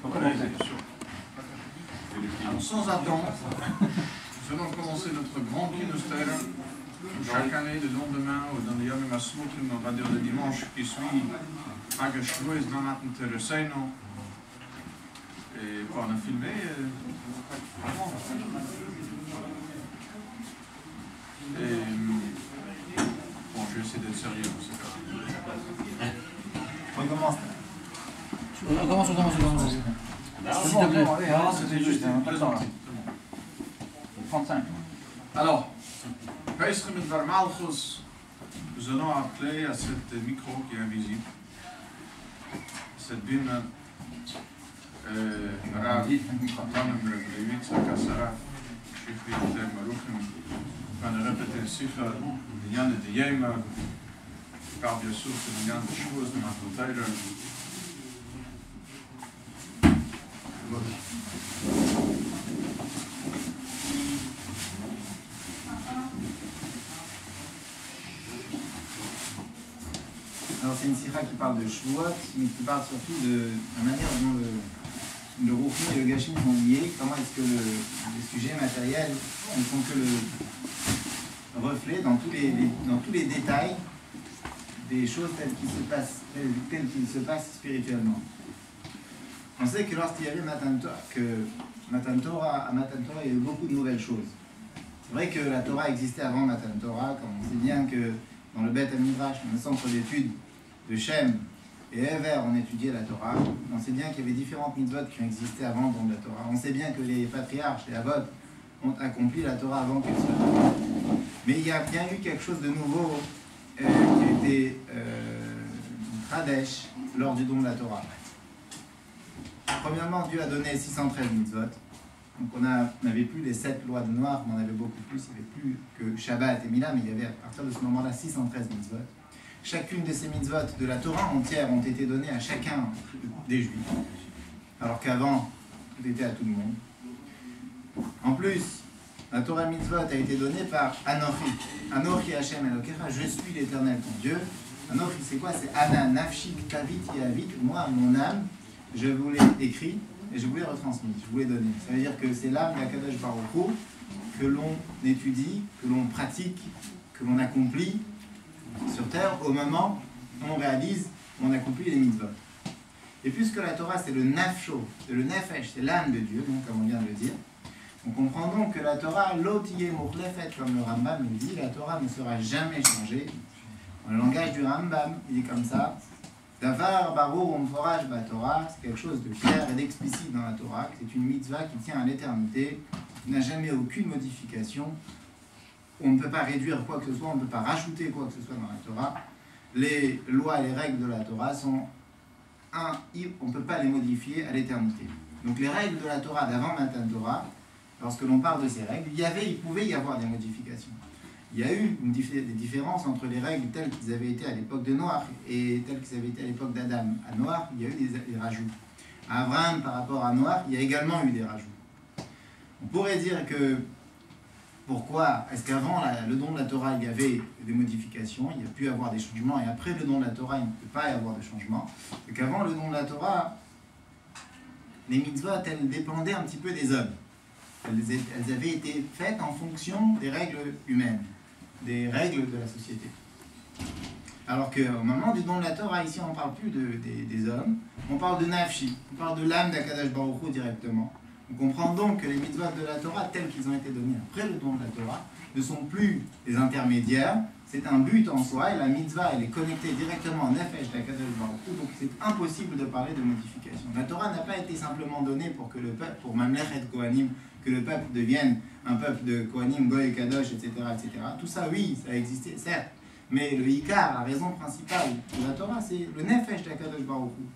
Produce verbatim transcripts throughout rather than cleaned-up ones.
Alors, sans attendre, nous allons commencer notre grand kinostère. Chaque année, le lendemain, ou dans les Yom HaSmukim, on va dire le dimanche qui suit, à Gashlois dans la Terreseno. Et quoi, on a filmé Et bon, je vais essayer d'être sérieux dans ce cas. On commence. On commence, on commence, on commence. S'il te plaît. Non, c'était juste un peu de temps là. trente-cinq. Alors, Pesach Midbar Malchus, nous allons appeler à cette micro qui est invisible, cette bime, Rav Tanem Reglevitz, Kassara, Shifri Ter Maruchim, on va répéter le Sicha, Yann de Yema, car bien sûr c'est Yann de Shavuos de Matotayra. Alors c'est une sira qui parle de Shavuot, mais qui parle surtout de la manière dont le, le Ruchni et le Gashim sont liés, comment est-ce que le, les sujets matériels ne sont que le reflet dans tous les, les, dans tous les détails des choses telles qu'ils se passent, telles, telles qu'ils se passent spirituellement. On sait que lorsqu'il y avait Matan Torah, que Matan Torah, à Matan Torah, il y a eu beaucoup de nouvelles choses. C'est vrai que la Torah existait avant Matan Torah, comme on sait bien que dans le Beth HaMidrash, dans le centre d'études de Shem et Ever, on étudiait la Torah. On sait bien qu'il y avait différentes mitzvot qui ont existé avant dans la Torah. On sait bien que les patriarches, les Avot, ont accompli la Torah avant qu'elle soit Torah. Mais il y a bien eu quelque chose de nouveau euh, qui a été euh, Pradesh lors du don de la Torah. Premièrement, Dieu a donné six cent treize mitzvot. Donc on n'avait plus les sept lois de Noir, mais on avait beaucoup plus. Il n'y avait plus que Shabbat et Mila, mais il y avait à partir de ce moment-là six cent treize mitzvot. Chacune de ces mitzvot de la Torah entière ont été données à chacun des Juifs, alors qu'avant, tout était à tout le monde. En plus, la Torah mitzvot a été donnée par Anochi. Anochi Hashem Elokecha, je suis l'Éternel ton Dieu. Anochi, c'est quoi? C'est Ana, Nafshik, Tavit, Yavit. Moi, mon âme, je vous l'ai écrit et je vous l'ai retransmis, je vous l'ai donné. Ça veut dire que c'est l'âme d'Akadosh Baruch Hu que l'on étudie, que l'on pratique, que l'on accomplit sur terre au moment où on réalise, on accomplit les mitzvot. Et puisque la Torah c'est le nafsho, c'est le nefesh, c'est l'âme de Dieu, donc, comme on vient de le dire, on comprend donc que la Torah, l'otiye mochlefet, comme le Rambam le dit, la Torah ne sera jamais changée. Dans le langage du Rambam, il dit comme ça, Davar barur umforaj ba Torah, c'est quelque chose de clair et d'explicite dans la Torah, c'est une mitzvah qui tient à l'éternité, qui n'a jamais aucune modification. On ne peut pas réduire quoi que ce soit, on ne peut pas rajouter quoi que ce soit dans la Torah. Les lois et les règles de la Torah sont un, on ne peut pas les modifier à l'éternité. Donc les règles de la Torah d'avant Matan Torah, lorsque l'on parle de ces règles, il y avait, il pouvait y avoir des modifications. Il y a eu une dif- des différences entre les règles telles qu'elles avaient été à l'époque de Noach et telles qu'elles avaient été à l'époque d'Adam. À Noach, il y a eu des, des rajouts. À Abraham, par rapport à Noach, il y a également eu des rajouts. On pourrait dire que pourquoi est-ce qu'avant la, le don de la Torah, il y avait des modifications, il y a pu y avoir des changements, et après le don de la Torah, il ne peut pas y avoir de changements. C'est qu'avant le don de la Torah, les mitzvot, elles dépendaient un petit peu des hommes. Elles, elles avaient été faites en fonction des règles humaines, des règles de la société. Alors qu'au moment du don de la Torah, ici on ne parle plus de, des, des hommes, on parle de Nafshi, on parle de l'âme d'Akadosh Baruch Hu directement. On comprend donc que les mitzvot de la Torah, tels qu'ils ont été donnés après le don de la Torah, ne sont plus des intermédiaires, c'est un but en soi, et la mitzvah elle est connectée directement au nefesh d'Akadosh Baruch Hu, donc c'est impossible de parler de modification. La Torah n'a pas été simplement donnée pour que le peuple, pour Mamlechet Kohanim, que le peuple devienne un peuple de Kohanim, Goy, Kadosh, et cetera, et cetera. Tout ça, oui, ça a existé, certes, mais le Ikar, la raison principale de la Torah, c'est le nefesh d'Akadosh Baruch Hu.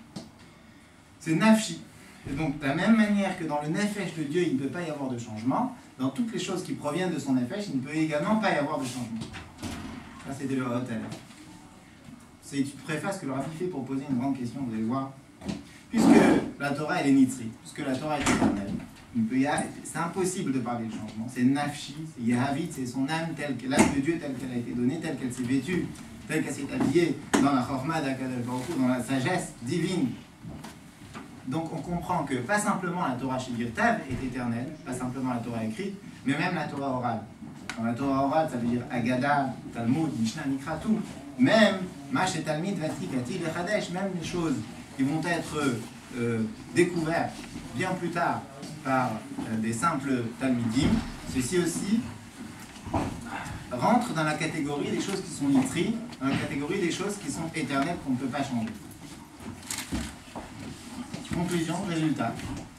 C'est Nafshi. Et donc, de la même manière que dans le nefesh de Dieu, il ne peut pas y avoir de changement, dans toutes les choses qui proviennent de son nefesh, il ne peut également pas y avoir de changement. Ça, c'était le hôtel. C'est une préface que le Rafi fait pour poser une grande question, vous allez voir. Puisque la Torah, elle est nitzrit, puisque la Torah est éternelle, il peut y avoir, c'est impossible de parler de changement. C'est nafshi, c'est yahavit, c'est son âme, telle que l'âme de Dieu, telle qu'elle a été donnée, telle qu'elle s'est vêtue, telle qu'elle s'est habillée dans la chorma d'Akadosh Baruch Hu, dans la sagesse divine Donc on comprend que pas simplement la Torah chez Tav est éternelle, pas simplement la Torah écrite, mais même la Torah orale. Dans la Torah orale, ça veut dire Agada, Talmud, Mishnah, Mikra, tout. Même Mash et Talmid, Vati, Gati, Lechadesh, même les choses qui vont être euh, découvertes bien plus tard par euh, des simples Talmidim, ceci aussi rentre dans la catégorie des choses qui sont nitri, dans la catégorie des choses qui sont éternelles qu'on ne peut pas changer. Conclusion, résultat.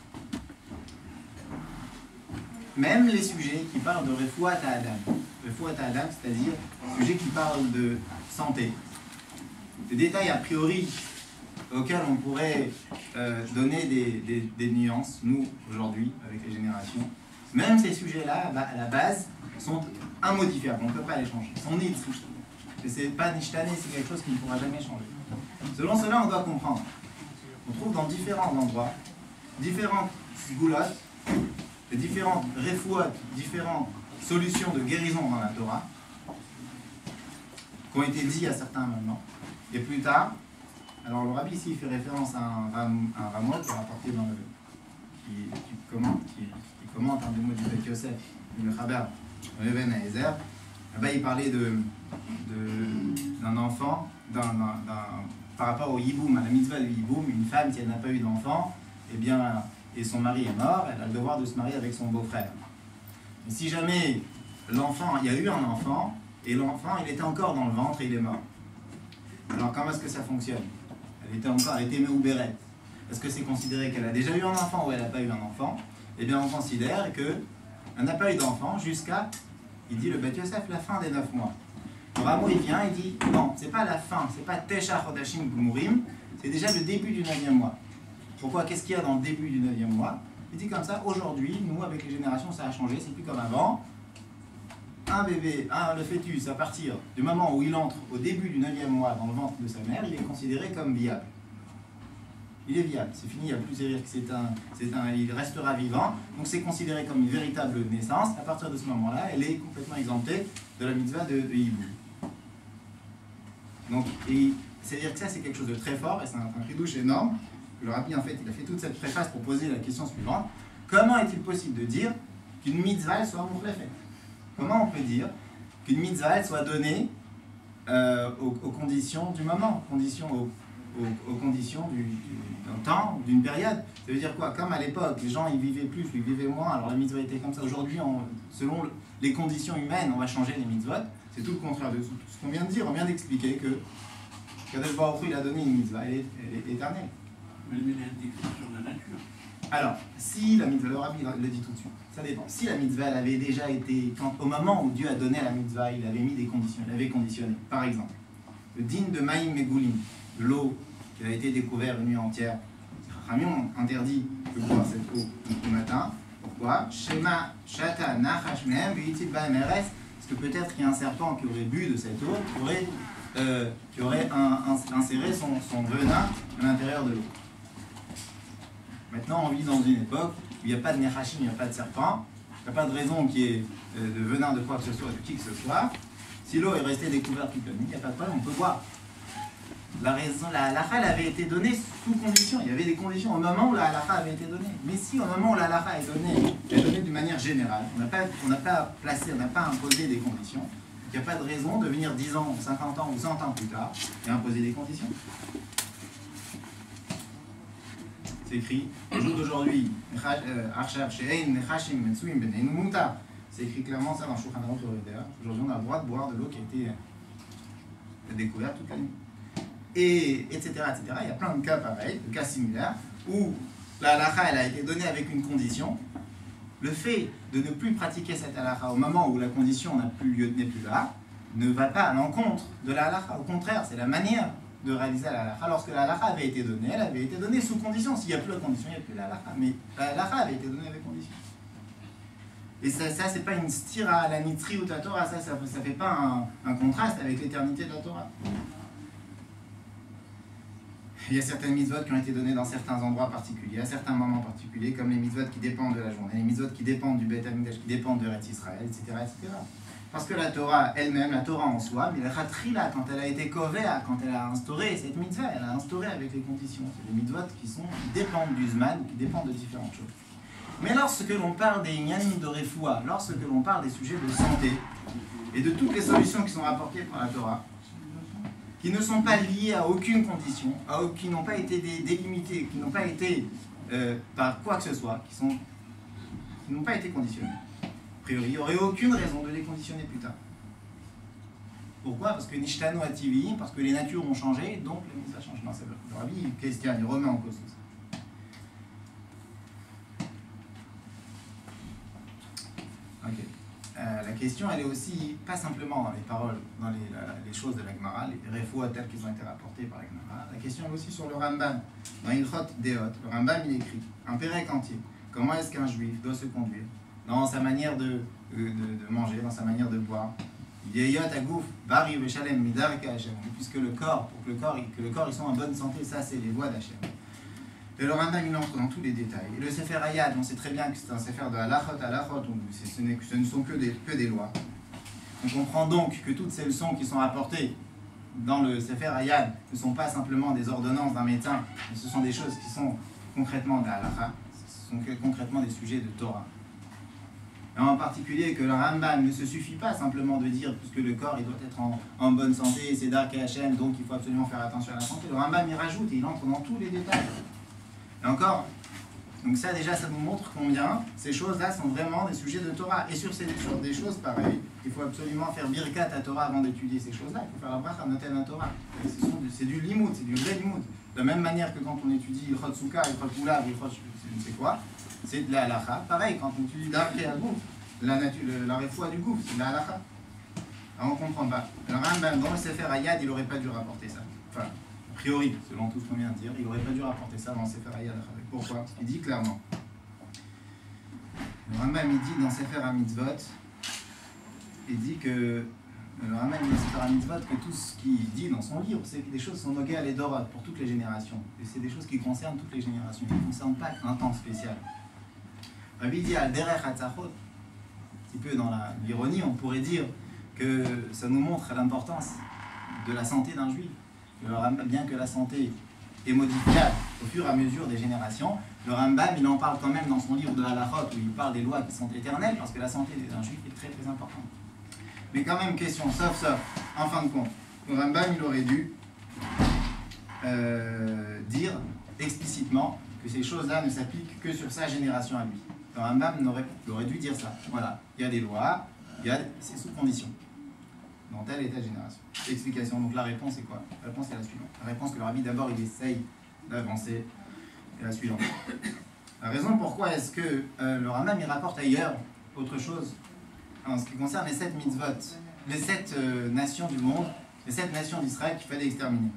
Même les sujets qui parlent de Refuat à Adam, Refuat à Adam, c'est-à-dire sujets qui parlent de santé, des détails a priori auxquels on pourrait euh, donner des, des, des nuances, nous, aujourd'hui, avec les générations, même ces sujets-là, bah, à la base, sont immodifiables, on ne peut pas les changer, sont nitri. Et c'est pas nishtané, c'est quelque chose qui ne pourra jamais changer. Selon cela, on doit comprendre. On trouve dans différents endroits, différentes goulottes, et différentes refouotes, différentes solutions de guérison dans la Torah, qui ont été dites à certains moments. Et plus tard, alors le rabbi ici fait référence à un, ram, un rameau qui est rapporté dans le. qui, qui commente, qui, qui commente un des mots du Beth Yosef, le Chaber, le Ben Haezer. Là-bas, il parlait de, de, d'un enfant, d'un, d'un, d'un, par rapport au Yiboum, à la mitzvah du Yiboum, une femme, si elle n'a pas eu d'enfant, eh bien, et son mari est mort, elle a le devoir de se marier avec son beau-frère. Mais si jamais l'enfant, il y a eu un enfant, et l'enfant, il était encore dans le ventre et il est mort. Alors comment est-ce que ça fonctionne? Elle était encore, elle était méoubérette. Est-ce que c'est considéré qu'elle a déjà eu un enfant ou elle n'a pas eu un enfant? Eh bien, on considère qu'elle n'a pas eu d'enfant jusqu'à, il dit le Beth Yosef, la fin des neuf mois. Le Rameau, il vient et dit, non, c'est pas la fin, c'est pas Tesha Chodashim Gumurim, c'est déjà le début du neuvième mois. Pourquoi? Qu'est-ce qu'il y a dans le début du neuvième mois? Il dit comme ça, aujourd'hui, nous, avec les générations, ça a changé, c'est plus comme avant. Un bébé, un, le fœtus, à partir du moment où il entre au début du neuvième mois dans le ventre de sa mère, il est considéré comme viable. Il est viable, c'est fini, il n'y a plus à dire que c'est un, c'est un, il restera vivant, donc c'est considéré comme une véritable naissance. À partir de ce moment-là, elle est complètement exemptée de la mitzvah de, de Hibou. Donc, c'est-à-dire que ça, c'est quelque chose de très fort, et c'est un, un chidouche énorme. Le rabbi, en fait, il a fait toute cette préface pour poser la question suivante. Comment est-il possible de dire qu'une mitzvah soit mourlefet? Comment on peut dire qu'une mitzvah soit donnée euh, aux, aux conditions du moment, aux conditions, aux, aux, aux conditions du, du, d'un temps, d'une période? Ça veut dire quoi? Comme à l'époque, les gens ils vivaient plus, ils vivaient moins, alors la mitzvah était comme ça. Aujourd'hui, selon les conditions humaines, on va changer les mitzvot. C'est tout le contraire de tout ce qu'on vient de dire. On vient d'expliquer que Kadosh Baruch Hu, il a donné une mitzvah, elle est, elle est éternelle. Mais il y a une définition de la nature. Alors, si la mitzvah, le rabbi le dit tout de suite, ça dépend. Si la mitzvah elle avait déjà été, quand, au moment où Dieu a donné la mitzvah, il avait mis des conditions, il avait conditionné. Par exemple, le din de Maïm Megoulim, de l'eau qui a été découverte une nuit entière, les Chachamim ont interdit de boire cette eau au matin. Pourquoi? Shema Shata Nachash Mehem Veitit Bahem Eres, parce que peut-être qu'il y a un serpent qui aurait bu de cette eau, qui aurait, euh, qui aurait un, un, inséré son, son venin à l'intérieur de l'eau. Maintenant, on vit dans une époque où il n'y a pas de Nechashim, il n'y a pas de serpent, il n'y a pas de raison qu'il y ait de venin de quoi que ce soit, de qui que ce soit. Si l'eau est restée découverte toute la nuit, il n'y a pas de problème, on peut boire. La raison, la halakha avait été donnée sous condition. Il y avait des conditions au moment où la halakha avait été donnée. Mais si au moment où la halakha est donnée, elle est donnée d'une manière générale, on n'a pas, on n'a pas placé, on n'a pas imposé des conditions, il n'y a pas de raison de venir dix ans, cinquante ans ou cent ans plus tard et imposer des conditions. C'est écrit au jour d'aujourd'hui, c'est écrit clairement ça dans Shulchan Aruch Yoredea. Aujourd'hui, on a le droit de boire de l'eau qui a été découverte toute la nuit. Et etc., et cetera. Il y a plein de cas pareils, de cas similaires, où la halakha elle a été donnée avec une condition. Le fait de ne plus pratiquer cette halakha au moment où la condition n'a plus lieu, n'est plus là, ne va pas à l'encontre de la halakha. Au contraire, c'est la manière de réaliser la halakha. Lorsque la halakha avait été donnée, elle avait été donnée sous condition. S'il n'y a plus la condition, il n'y a plus la halakha. Mais la halakha avait été donnée avec condition. Et ça, ça c'est pas une stira à la nitri ou la Torah, ça, ça ne fait pas un, un contraste avec l'éternité de la Torah. Il y a certaines mitzvot qui ont été données dans certains endroits particuliers, à certains moments particuliers, comme les mitzvot qui dépendent de la journée, les mitzvot qui dépendent du Beth Amikdash, qui dépendent de Eretz Israël, et cetera, et cetera. Parce que la Torah elle-même, la Torah en soi, mais la Khatrila, quand elle a été kovea, quand elle a instauré cette mitzvah, elle a instauré avec les conditions. C'est des mitzvot qui, sont, qui dépendent du Zman, qui dépendent de différentes choses. Mais lorsque l'on parle des Inyanim de Refoua, lorsque l'on parle des sujets de santé, et de toutes les solutions qui sont rapportées par la Torah, qui ne sont pas liées à aucune condition, à, qui n'ont pas été délimitées, qui n'ont pas été euh, par quoi que ce soit, qui sont, qui n'ont pas été conditionnées. A priori, il n'y aurait aucune raison de les conditionner plus tard. Pourquoi? Parce que Nishtano Ativi, parce que les natures ont changé, donc les mitzvahs changent. Non, c'est vrai. Le Rabbi, il questionne, il remet en cause tout ça. Ok. Euh, la question, elle est aussi, pas simplement dans les paroles, dans les, la, les choses de la Gemara, les réfouas telles qu'elles ont été rapportées par la Gemara. La question est aussi sur le Rambam. Dans Ilchot Deot, le Rambam, il écrit un pérec entier. Comment est-ce qu'un juif doit se conduire dans sa manière de, de, de manger, dans sa manière de boire. Il dit Yot Agouf, Bari Veshalem, Midarka Hashem. Puisque le corps, pour que le corps, que le corps ils sont en bonne santé, ça c'est les voies d'Hachem. Et le Rambam il entre dans tous les détails. Et le Sefer Hayad, on sait très bien que c'est un Sefer de halachot, halachot, ce, ce ne sont que des, que des lois. On comprend donc que toutes ces leçons qui sont rapportées dans le Sefer Hayad ne sont pas simplement des ordonnances d'un médecin, mais ce sont des choses qui sont concrètement de halacha, ce sont concrètement des sujets de Torah. Et en particulier que le Rambam ne se suffit pas simplement de dire puisque le corps il doit être en, en bonne santé, c'est Dark Hashem, donc il faut absolument faire attention à la santé. Le Rambam il rajoute et il entre dans tous les détails. Et encore, donc ça déjà ça nous montre combien ces choses-là sont vraiment des sujets de Torah. Et sur, ces, sur des choses pareilles, il faut absolument faire birkat à Torah avant d'étudier ces choses-là. Il faut faire la bracha noten à Torah. C'est du limoud, c'est du vrai limoud. De la même manière que quand on étudie Ilchot Souka, Ilchot Ulav, Ilchot je ne sais quoi, c'est de la halacha. Pareil, quand on étudie Dark Hagouf, la, la réfoua du gouffre, c'est de la halacha. Alors on ne comprend pas. Le Rambam, dans le Sefer Hayad, il n'aurait pas dû rapporter ça. Enfin, a priori, selon tout ce qu'on vient de dire, il n'aurait pas dû rapporter ça dans le Sefer Hayad. Pourquoi? Parce qu'il dit clairement. Le Rambam, il dit dans Sefer HaMitzvot, il dit que le Rambam dit dans Sefer HaMitzvot que tout ce qu'il dit dans son livre, c'est que des choses sont noguées à l'Edorot pour toutes les générations. Et c'est des choses qui concernent toutes les générations. Ils ne concernent pas un temps spécial. Rabbi dit à Derech Hatzachot, un petit peu dans l'ironie, on pourrait dire que ça nous montre l'importance de la santé d'un juif. Le Rambam, bien que la santé est modifiable au fur et à mesure des générations, le Rambam il en parle quand même dans son livre de Halachot où il parle des lois qui sont éternelles parce que la santé d'un juif est très très importante. Mais quand même question, sauf sauf, en fin de compte, le Rambam il aurait dû euh, dire explicitement que ces choses-là ne s'appliquent que sur sa génération à lui. Le Rambam aurait, aurait dû dire ça. Voilà, il y a des lois, il y a c'est sous condition dans telle et telle génération. Explication. Donc la réponse est quoi? La réponse est la suivante. La réponse que le Rabbi d'abord il essaye d'avancer est la suivante. La raison pourquoi est-ce que euh, le Rambam il rapporte ailleurs autre chose en ce qui concerne les sept mitzvot, les sept euh, nations du monde, les sept nations d'Israël qu'il fallait exterminer.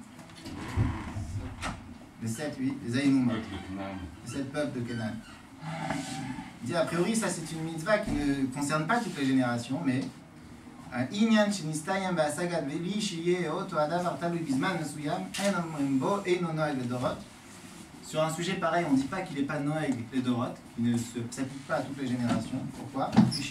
Les sept, oui, les Aïnoumot, les sept peuples de Canaan. Il dit a priori ça c'est une mitzvah qui ne concerne pas toutes les générations, mais sur un sujet pareil, on ne dit pas qu'il n'est pas Noeg les Dorot, qui ne s'applique pas à toutes les générations. Pourquoi? Car cette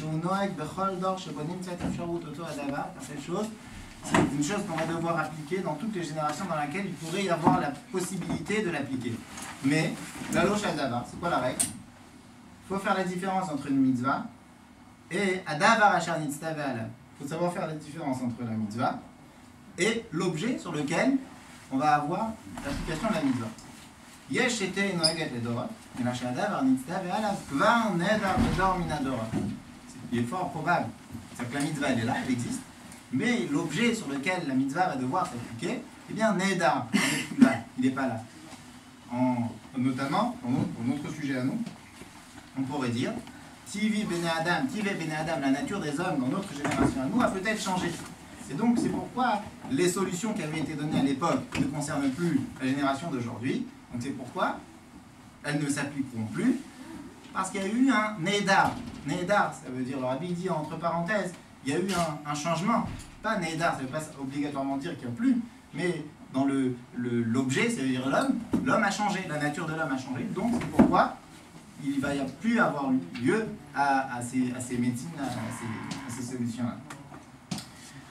chose, c'est une chose qu'on va devoir appliquer dans toutes les générations dans laquelle il pourrait y avoir la possibilité de l'appliquer. Mais, la loche Adavar, c'est quoi la règle? Il faut faire la différence entre une mitzvah et Adavar Achar Nitztave Alav. Il faut savoir faire la différence entre la mitzvah et l'objet sur lequel on va avoir l'application de la mitzvah. Yesh ete noeget le dorot, et la shadavar nitztave alav kvar nedar bedor min adorot. Il est fort probable, c'est-à-dire que la mitzvah elle est là, elle existe, mais l'objet sur lequel la mitzvah va devoir s'appliquer, eh bien nedar, il n'est pas là. En, notamment, pour notre sujet à nous, on pourrait dire Tivi Bene Adam, Tive Bene Adam, la nature des hommes dans notre génération à nous a peut-être changé. Et donc c'est pourquoi les solutions qui avaient été données à l'époque ne concernent plus la génération d'aujourd'hui. Donc c'est pourquoi elles ne s'appliqueront plus, parce qu'il y a eu un Nedar. Nedar, ça veut dire, le Rabbi dit entre parenthèses, il y a eu un, un changement. Pas Nedar, ça ne veut pas obligatoirement dire qu'il n'y a plus, mais dans le, le, l'objet, ça veut dire l'homme, l'homme a changé, la nature de l'homme a changé. Donc c'est pourquoi il ne va plus avoir lieu à, à, ces, à ces médecines, à ces, à ces solutions-là.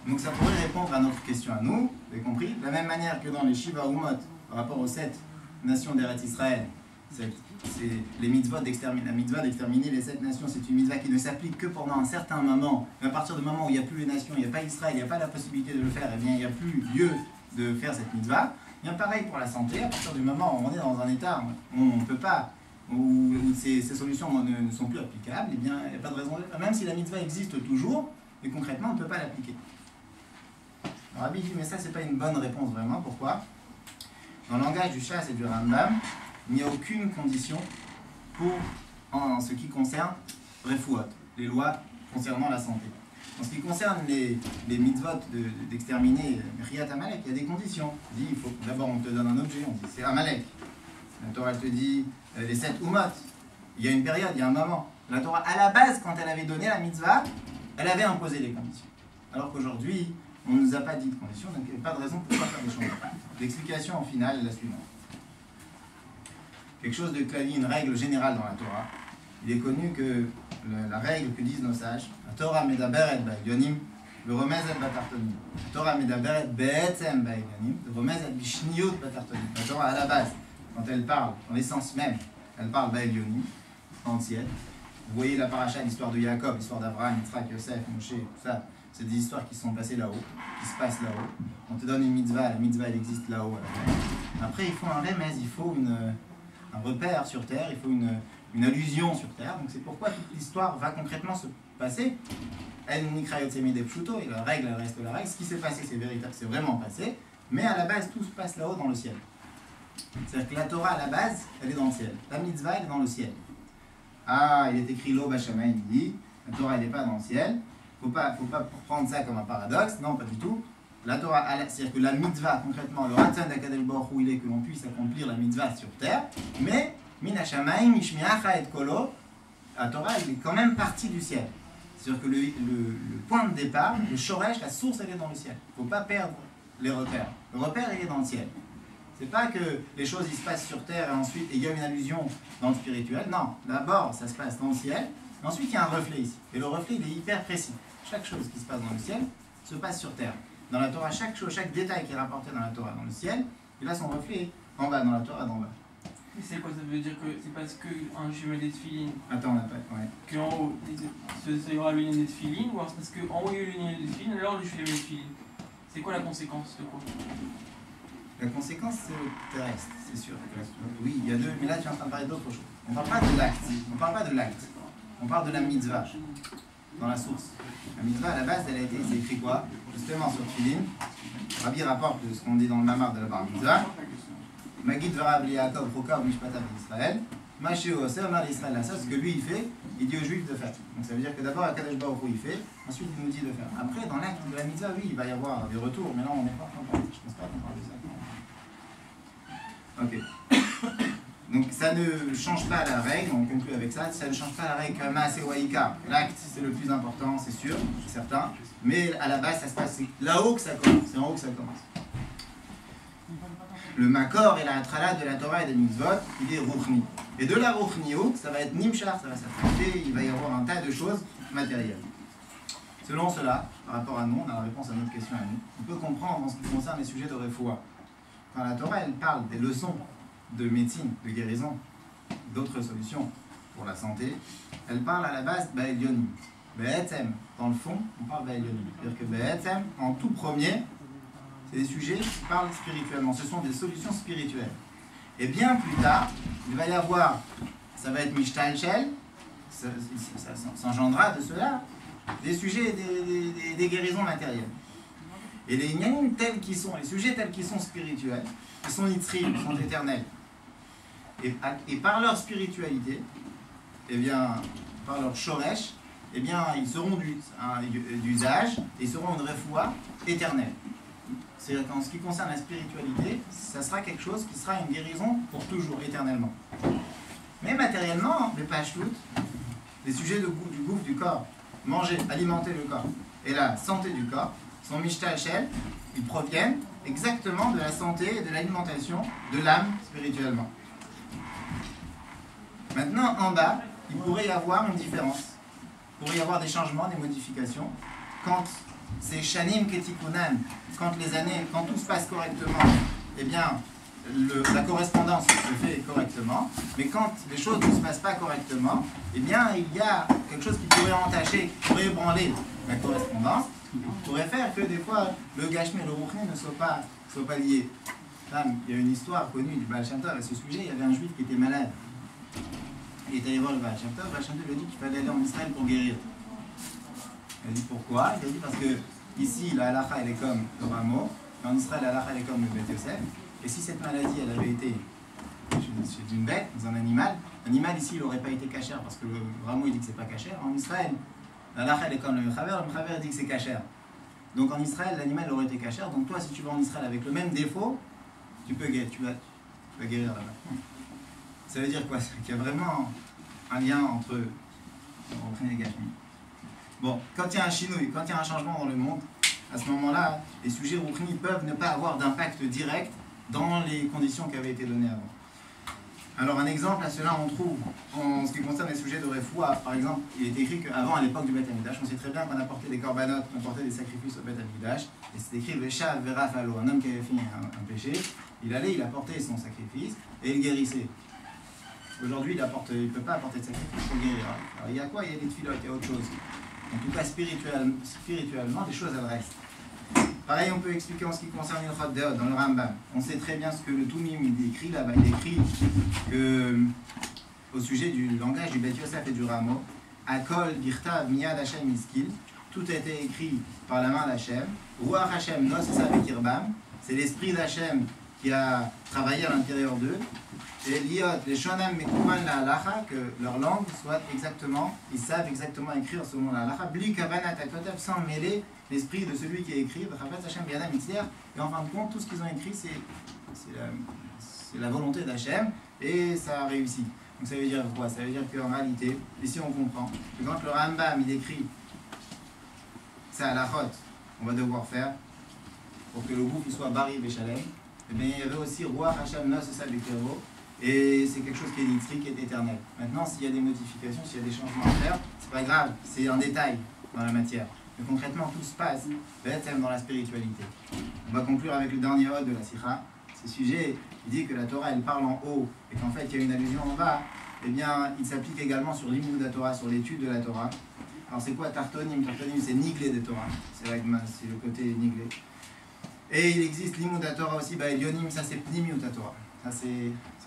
Donc ça pourrait répondre à notre question à nous, vous avez compris? De la même manière que dans les Shiva Umot, par rapport aux sept nations d'Eretz Israël, c'est les mitzvot d'exterminer. La mitzvah d'exterminer les sept nations, c'est une mitzvah qui ne s'applique que pendant un certain moment. Mais à partir du moment où il n'y a plus les nations, il n'y a pas Israël, il n'y a pas la possibilité de le faire, et bien il n'y a plus lieu de faire cette mitzvah. Bien pareil pour la santé, à partir du moment où on est dans un état où on ne peut pas, où, où ces, ces solutions ne, ne sont plus applicables, et bien il n'y a pas de raison de le faire. Même si la mitzvah existe toujours, mais concrètement on ne peut pas l'appliquer. Alors Rabbi dit, mais ça c'est pas une bonne réponse vraiment, pourquoi? Dans le langage du Shas et du Rambam, il n'y a aucune condition pour, en ce qui concerne Refuot, les lois concernant la santé. En ce qui concerne les, les mitzvot d'exterminer de, Riyat Amalek, il y a des conditions. On dit, il faut d'abord on te donne un objet, on dit c'est Amalek. La Torah te dit euh, les sept Umot. Il y a une période, il y a un moment. La Torah, à la base, quand elle avait donné la mitzvah, elle avait imposé les conditions. Alors qu'aujourd'hui, on ne nous a pas dit de conditions, donc il n'y a pas de raison pour pas faire des changements. L'explication en finale est la suivante. Quelque chose de clavier, une règle générale dans la Torah. Il est connu que le, la règle que disent nos sages, la Torah medaberet ba'ilyonim, le remezet batartonim. La Torah medaberet be'etzem ba'ilyonim, le remezet bishniut batartonim. La Torah, à la base, quand elle parle, dans l'essence même, elle parle ba'ilyonim, entière. Vous voyez la paracha, l'histoire de Jacob, l'histoire d'Abraham, Yitzhak, Yosef, Moshe, tout ça. C'est des histoires qui se sont passées là-haut, qui se passent là-haut. On te donne une mitzvah, la mitzvah elle existe là-haut. Après, il faut un remez, il faut une, un repère sur terre, il faut une, une allusion sur terre. Donc c'est pourquoi toute l'histoire va concrètement se passer. Elle nikrayot semideh pshuto, et la règle elle reste la règle. Ce qui s'est passé, c'est véritable, c'est vraiment passé. Mais à la base, tout se passe là-haut dans le ciel. C'est-à-dire que la Torah, à la base, elle est dans le ciel. La mitzvah, elle est dans le ciel. Ah, il est écrit l'eau Bashamaï, il dit, la Torah, elle n'est pas dans le ciel. Il ne faut pas, faut pas prendre ça comme un paradoxe, non, pas du tout. La Torah, c'est-à-dire que la mitzvah, concrètement, le Ratzon d'Akadosh Baruch Hu, il est que l'on puisse accomplir la mitzvah sur terre, mais, min hashamayim, mishmiacha et kolo, la Torah, il est quand même partie du ciel. C'est-à-dire que le, le, le point de départ, le shoresh, la source, elle est dans le ciel. Il ne faut pas perdre les repères. Le repère, il est dans le ciel. C'est pas que les choses, ils se passent sur terre et ensuite, il y a une allusion dans le spirituel. Non, d'abord, ça se passe dans le ciel, et ensuite, il y a un reflet ici. Et le reflet, il est hyper précis. Chaque chose qui se passe dans le ciel se passe sur terre. Dans la Torah, chaque chose, chaque détail qui est rapporté dans la Torah dans le ciel, il a son reflet en bas, dans la Torah d'en bas. Mais c'est quoi? Ça veut dire que c'est parce qu'un jumelé des tefilines, Attends, on n'a pas. Ouais. qu'en haut, il y aura le lien des tefilines, ou alors c'est parce qu'en haut il y a eu le lien des tefilines, alors le jumelé des tefilines? C'est quoi la conséquence de quoi? La conséquence, c'est le terrestre, c'est sûr. Oui, il y a deux, mais là tu es en train de parler d'autre chose. On ne parle pas de l'acte, on ne parle pas de l'acte, on parle de la mitzvah, dans la source. La mitzvah, à la base, elle a été, c'est écrit quoi? Justement sur Tfilin, Rabbi rapporte de ce qu'on dit dans le mamar de la bar mitzvah. Magid Verav Yaakov Rokav Mishpatav d'Israël. Maché Oseh Omar Israël là, ça, ce que lui il fait, il dit aux Juifs de faire. Donc ça veut dire que d'abord Akadosh Baruch Hu il fait, ensuite il nous dit de faire. Après, dans l'acte de la mitzvah, oui, il va y avoir des retours, mais là on n'est pas en train de parler. Je pense pas qu'on parle de ça. Ok. Donc ça ne change pas la règle, on conclut avec ça, ça ne change pas la règle Maas et Waïka. L'acte c'est le plus important, c'est sûr, c'est certain, mais à la base ça se passe, c'est là-haut que ça commence, c'est en haut que ça commence. Le Makor et la Trala de la Torah et des Mitzvot, il est Ruchni. Et de la Ruchniut, ça va être Nimshar, ça va s'affecter, il va y avoir un tas de choses matérielles. Selon cela, par rapport à nous, on a la réponse à notre question à nous, on peut comprendre en ce qui concerne les sujets de Refoua. Quand la Torah elle parle des leçons de médecine, de guérison, d'autres solutions pour la santé, elle parle à la base Ba'elyonim. Be'etzem, dans le fond, on parle Ba'elyonim. C'est-à-dire que Be'etzem, en tout premier, c'est des sujets qui parlent spirituellement, ce sont des solutions spirituelles. Et bien plus tard, il va y avoir, ça va être Mishtalchel, ça, ça, ça s'engendra de cela, des sujets, des, des, des, des guérisons matérielles. Et les Inyanim tels qu'ils sont, les sujets tels qu'ils sont spirituels, ils sont nitzrim, ils sont éternels. Et, et par leur spiritualité, et bien, par leur shoresh, eh bien, ils seront d'usage, et ils seront une refoua éternelle. C'est-à-dire qu'en ce qui concerne la spiritualité, ça sera quelque chose qui sera une guérison pour toujours, éternellement. Mais matériellement, les pashtout, les sujets de, du gouffre du corps, manger, alimenter le corps, et la santé du corps, sont mishtalchel, ils proviennent exactement de la santé et de l'alimentation de l'âme spirituellement. Maintenant, en bas, il pourrait y avoir une différence. Il pourrait y avoir des changements, des modifications, quand c'est Shanim Ketikunan. Quand les années, quand tout se passe correctement, eh bien, le, la correspondance se fait correctement. Mais quand les choses ne se passent pas correctement, eh bien, il y a quelque chose qui pourrait entacher, qui pourrait ébranler la correspondance, qui pourrait faire que des fois, le Gashmi et le Ruchni ne soient pas, soient pas liés. Là, il y a une histoire connue du Baal Shem Tov à ce sujet. Il y avait un juif qui était malade. Il est allé voir le Baal Shem Tov. Le Baal Shem Tov lui a dit qu'il fallait aller en Israël pour guérir. Il a dit pourquoi? Il a dit parce que ici, la halakha, elle est comme le rameau. En Israël, la halakha, elle est comme le Beth Yosef. Et si cette maladie, elle avait été chez une bête, dans un animal, l'animal ici, il n'aurait pas été cachère parce que le rameau, il dit que c'est pas cachère. En Israël, la halakha, elle est comme le Mechaber. Le Mechaber dit que c'est cachère. Donc en Israël, l'animal aurait été cachère. Donc toi, si tu vas en Israël avec le même défaut, tu peux guérir, tu vas, tu vas guérir là-bas. Ça veut dire quoi? Qu'il y a vraiment un lien entre Ruchni et Gashmi. Bon, quand il y a un chinouille, quand il y a un changement dans le monde, à ce moment-là, les sujets Ruchni peuvent ne pas avoir d'impact direct dans les conditions qui avaient été données avant. Alors un exemple, à cela on trouve, en ce qui concerne les sujets de Refoua, par exemple, il est écrit qu'avant, à l'époque du Beth Amikdash, on sait très bien qu'on apportait des corbanotes, qu'on portait des sacrifices au Beth Amikdash, et c'est écrit Veshav Verafalo, un homme qui avait fait un, un péché, il allait, il apportait son sacrifice, et il guérissait. Aujourd'hui, il apporte, il ne peut pas apporter de sacrifice pour guérir. Alors il y a quoi? Il y a des tfilotes, il y a autre chose. En tout cas, spirituel, spirituellement, des choses elles restent. Pareil, on peut expliquer en ce qui concerne le Chod Deod, dans le Rambam. On sait très bien ce que le Toumim il décrit là-bas. Il écrit que, au sujet du langage du Beth Yosef et du rameau, Akol, Birta, Miyad Hashem, Iskil, tout a été écrit par la main d'Hachem. Ruach Hashem, Nos, c'est ça avec Irbam. C'est l'esprit d'Hachem qui a travaillé à l'intérieur d'eux. Et liot, les shonam mekuman la halacha, que leur langue soit exactement, ils savent exactement écrire selon la halacha, bli kavanat akotav, sans mêler l'esprit de celui qui a écrit, et en fin de compte, tout ce qu'ils ont écrit, c'est la, la volonté d'Hachem, et ça a réussi. Donc ça veut dire quoi? Ça veut dire qu'en réalité, ici on comprend que quand le Rambam il écrit ça à la chot, on va devoir faire pour que le bouffe soit bari béchalem, et bien il y avait aussi roi Hachem Nos et Sabekero. Et c'est quelque chose qui est électrique, qui est éternel. Maintenant, s'il y a des modifications, s'il y a des changements à faire, c'est pas grave, c'est un détail dans la matière. Mais concrètement, tout se passe dans la spiritualité. On va conclure avec le dernier hod de la Sikha. Ce sujet, il dit que la Torah, elle parle en haut, et qu'en fait, il y a une allusion en bas. Eh bien, il s'applique également sur l'imoud de Torah, sur l'étude de la Torah. Alors, c'est quoi Tartonim? Tartonim, c'est niglé de Torah. C'est le côté niglé. Et il existe l'imoud de Torah aussi, bah, Elionim, ça c'est pnimiut de Torah. Ça c'est...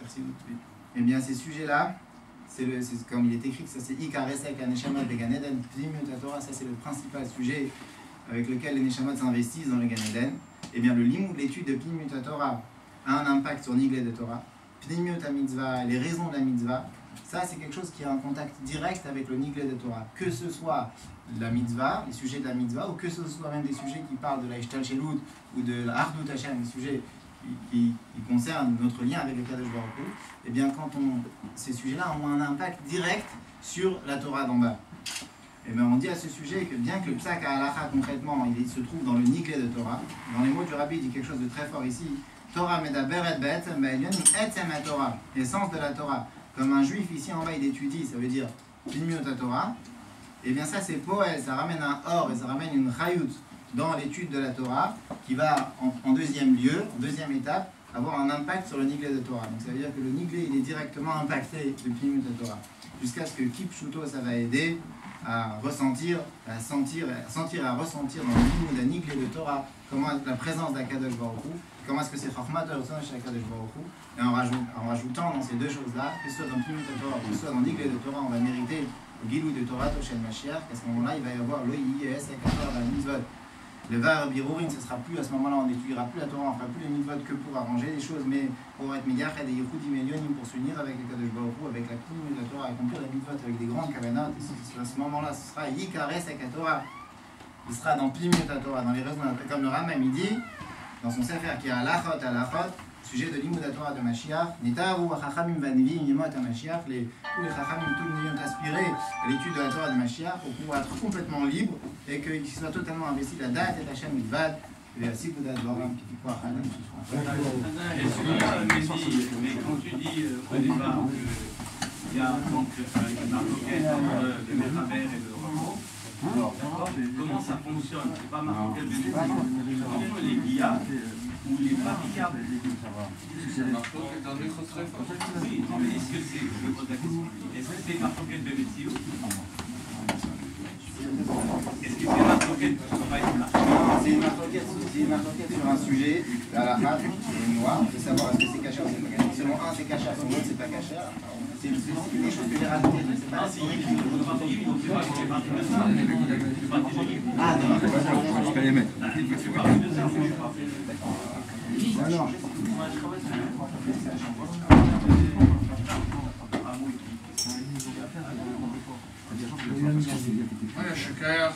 Eh bien ces sujets-là, c'est comme il est écrit que ça c'est Ikaresek, Aneshama, Began Eden, Pnimiut Torah, ça c'est le principal sujet avec lequel les Neshamot s'investissent dans le Gan Eden. Eh bien le limoud, l'étude de Pnimiut Torah a un impact sur Niglé de Torah. Pnimiut Mitzvah, les raisons de la Mitzvah, ça c'est quelque chose qui a un contact direct avec le Niglé de Torah. Que ce soit la Mitzvah, les sujets de la Mitzvah, ou que ce soit même des sujets qui parlent de la Ishtal Shelut ou de la Ardut Hashem, des sujets Qui, qui concerne notre lien avec le Kadosh Baruch Hu, eh bien quand on, ces sujets-là ont un impact direct sur la Torah d'en bas. Et bien on dit à ce sujet que bien que le Psak HaHalacha concrètement il se trouve dans le Niglé de Torah, dans les mots du Rabbi il dit quelque chose de très fort ici, Torah Medaberet Be'etzem Ba'elyon Etzem HaTorah, l'essence de la Torah. Comme un juif ici en bas il étudie, ça veut dire Pnimiut HaTorah, et bien ça c'est poël, ça ramène un or et ça ramène une chayut dans l'étude de la Torah, qui va en, en deuxième lieu, en deuxième étape, avoir un impact sur le niglé de Torah. Donc ça veut dire que le niglé, il est directement impacté du pnimiut de Torah. Jusqu'à ce que Kipshuto, ça va aider à ressentir, à sentir, à sentir, à ressentir dans le pnimiut de niglé de Torah, comment la présence d'Akadosh Baruch Hu, comment est-ce que c'est Chachmat de Rosanosh Akadosh Baruch Hu, et en, rajout, en rajoutant dans ces deux choses-là, que ce soit dans le pnimiut de Torah, que ce soit dans le niglé de Torah, on va mériter le Gilou de Torah, Toshel Mashiach, qu'à ce moment-là, il va y avoir le I S et la Mitzvot. Le var birourin, ce sera plus à ce moment-là, on n'étudiera plus la Torah, on fera plus les mitzvot que pour arranger les choses, mais pour être mégached et yechudim elionim, pour s'unir avec le Kadosh Baruch Hu, avec la pnimiut de la Torah, accomplir la mitzvot avec des grandes kavanot. À ce moment-là, ce sera yikares ak Torah. Il sera dans pnimiut de la Torah, dans les raisons, comme le Rambam il dit, dans son sefer qui a halachot halachot, sujet de l'imoud Torah de Mashiach, Nitaru Chachamim Vanivim Yemot Mashiach, les tous les Chachamim tous ont aspiré à l'étude de la Torah de Mashiach pour pouvoir être complètement libre et qu'ils soient totalement investis la date et Hashem Milvad et la Sibouda Dvoram qui dit quoi Hanan Mais quand tu dis au départ qu'il y a donc une marloquette entre le Mechaber et le Rameau, Comment ça fonctionne? C'est pas marqué quel bénéfice. Il est guillable ou il est pas guillable. C'est marqué dans notre trèfle. Oui, mais est-ce que c'est, je me pose la question, est-ce que c'est marqué quel bénéfice? Est-ce que c'est marqué pas être marqué? C'est une marquette, c'est une marquette sur un sujet, la lacha, c'est noir, de savoir est-ce que c'est caché ou c'est pas caché. Selon un, c'est caché, selon l'autre, c'est pas caché. C'est une des choses que j'ai rajoutées, mais c'est pas Ah, la c'est il faut pas payer, donc c'est pas c'est pas c'est pas Ah, non, Je peux les mettre. c'est pas de ça, moi je suis pas fait. non, Moi je travaille sur Oui, à Sheker,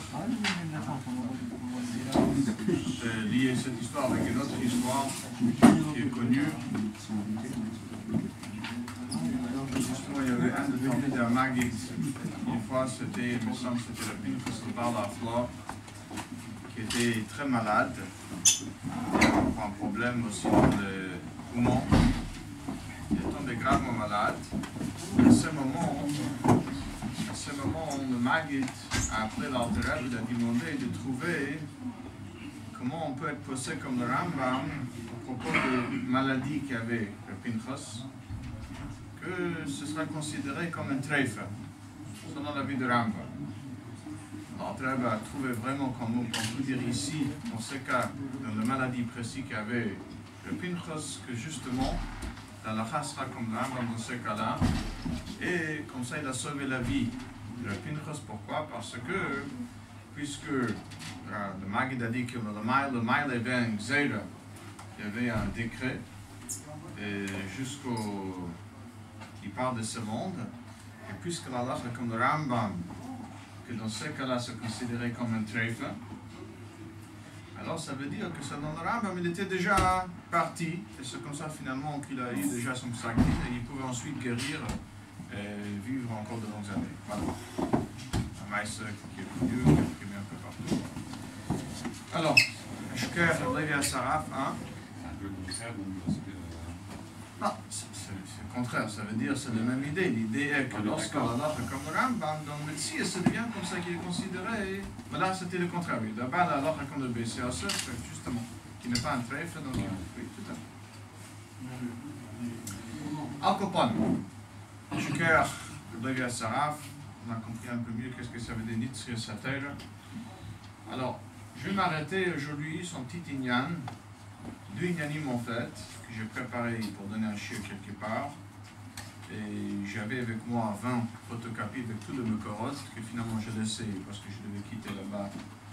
c'est lié cette histoire avec une autre histoire qui est connue. Justement, il y avait un de Talmidei HaMaggid. Une fois, c'était, il me semble, c'était le Pinchas qui parle à Flore, qui était très malade. Il avait un problème aussi dans les poumons. Il est tombé gravement malade. À ce moment, à ce moment, le Maggid, après l'Alter, il a demandé de trouver comment on peut être posé comme le Rambam à propos de maladies qu'avait le Pinchas, que ce sera considéré comme un treifa, selon l'avis de Rambam. L'Alter a trouvé vraiment, comme on peut dire ici, dans ce cas, dans la maladie précise qu'avait le Pinchas, que justement, la lacha sera comme le Rambam dans ce cas-là, et comme ça il a sauvé la vie de le Pinchas. Pourquoi? Parce que, puisque euh, le Maggid a dit que le Mail, le Mail avait un Gzeira, il y avait un décret, et jusqu'au qui parle de ce monde, et puisque la lacha comme le Rambam, que dans ce cas-là c'est considéré comme un treifa, alors ça veut dire que selon le Rambam, il était déjà parti, et c'est comme ça finalement qu'il a eu déjà son sakine, et il pouvait ensuite guérir et vivre encore de longues années. Voilà. Un maïs qui est connu, qui est primé un peu partout. Alors, Sheker, Levi Asaraf, hein? Non, c'est le contraire, ça veut dire c'est la même idée. L'idée est que lorsque Allah est comme le Rambam, dans le Messie, ça devient comme ça qu'il est considéré. Mais là, c'était le contraire. Oui. D'abord, Allah est comme le B C A C, justement, qui n'est pas un treif, donc oui, tout à fait. Al-Kopan, Sheker, Levi Asaraf, on a compris un peu mieux qu'est-ce que ça veut dire Nitzri Sater. Alors, je vais m'arrêter aujourd'hui sur un petit Inyan, deux Inyanim en fait, que j'ai préparé pour donner un chier quelque part. Et j'avais avec moi vingt photocopies avec tout le Mekorot, que finalement j'ai laissé parce que je devais quitter là-bas,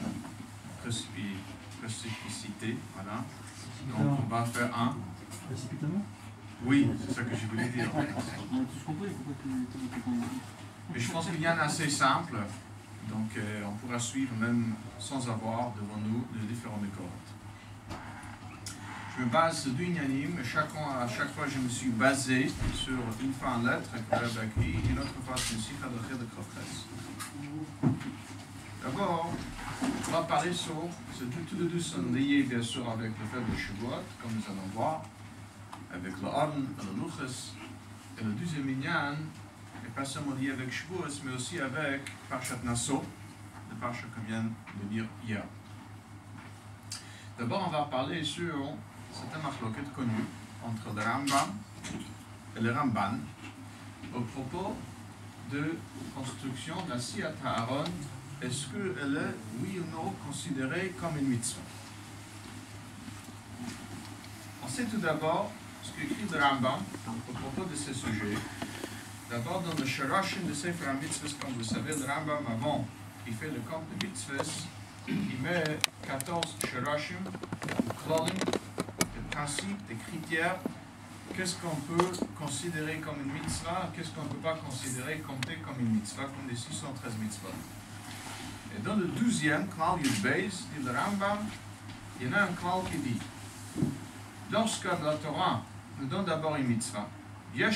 précipité, voilà. Donc on va faire un. Précipitamment? Oui, c'est ça que je voulais dire. On a tous compris, pourquoi tu... Mais je pense qu'il y en a assez simple, donc euh, on pourra suivre même sans avoir devant nous les différents Mekorot. Je me base sur deux Inyanim, et chaque, à chaque fois je me suis basé sur une fois en lettre que j'avais écrit, et une autre fois sur une sikha de Ched de Krofres. D'abord, on va parler sur, tous les deux sont liés bien sûr avec le fait de Shavuot, comme nous allons voir, avec le Arn, le Luches, et le deuxième Inyan n'est pas seulement lié avec Shavuot, mais aussi avec Parshat Naso, le Parshat qu'on vient de dire hier. D'abord, on va parler sur c'est un machloket connu entre le Rambam et le Ramban au propos de construction de la Siyat HaAron. Est-ce qu'elle est, oui ou non, considérée comme une mitzvah? On sait tout d'abord ce qu'écrit le Rambam au propos de ce sujet. D'abord, dans le Shorashim de Sefer HaMitzvahs, comme vous savez, le Rambam, avant qu'il fait le compte de mitzvahs, il met quatorze Shorashim, Klolim, des principes, des critères. Qu'est-ce qu'on peut considérer comme une mitzvah, qu'est-ce qu'on ne peut pas considérer compter comme une mitzvah, comme les six cent treize mitzvahs. Et dans le douzième, Klal Yud Beis, dit le Rambam, il y en a un klal qui dit, lorsque la Torah nous donne d'abord une mitzvah, la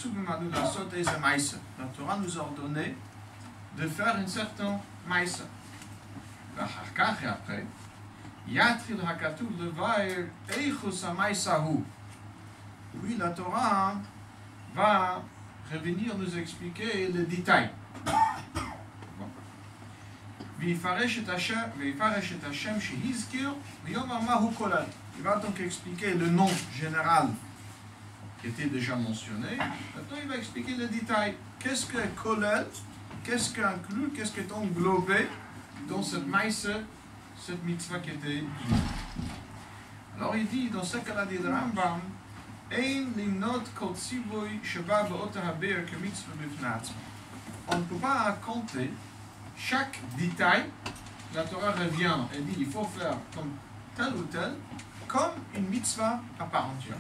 Torah nous a ordonné de faire une certaine maïsa. Et après, Yatril Hakatuv Levair Eichus HaMaïsahu. Puis la Torah va revenir nous expliquer le détail. ויפרש את השם, ויפרש את השם שהזכיר, ויאמר מהו כולל. Il va donc expliquer le nom général qui était déjà mentionné. Maintenant, il va expliquer le détail. Qu'est-ce que Kolel? Qu'est-ce qu'inclut? Qu'est-ce qui est englobé dans cette maïse, cette mitzvah qui était dit? Alors, il dit, dans ce cas-là, dit le Rambam, Ein limnot kol tzivoy sheba be'ot haber ke mitzvah b'fnei atzma. On ne peut pas compter chaque détail. La Torah revient et dit, il faut faire comme tel ou tel, comme une mitzvah à part entière.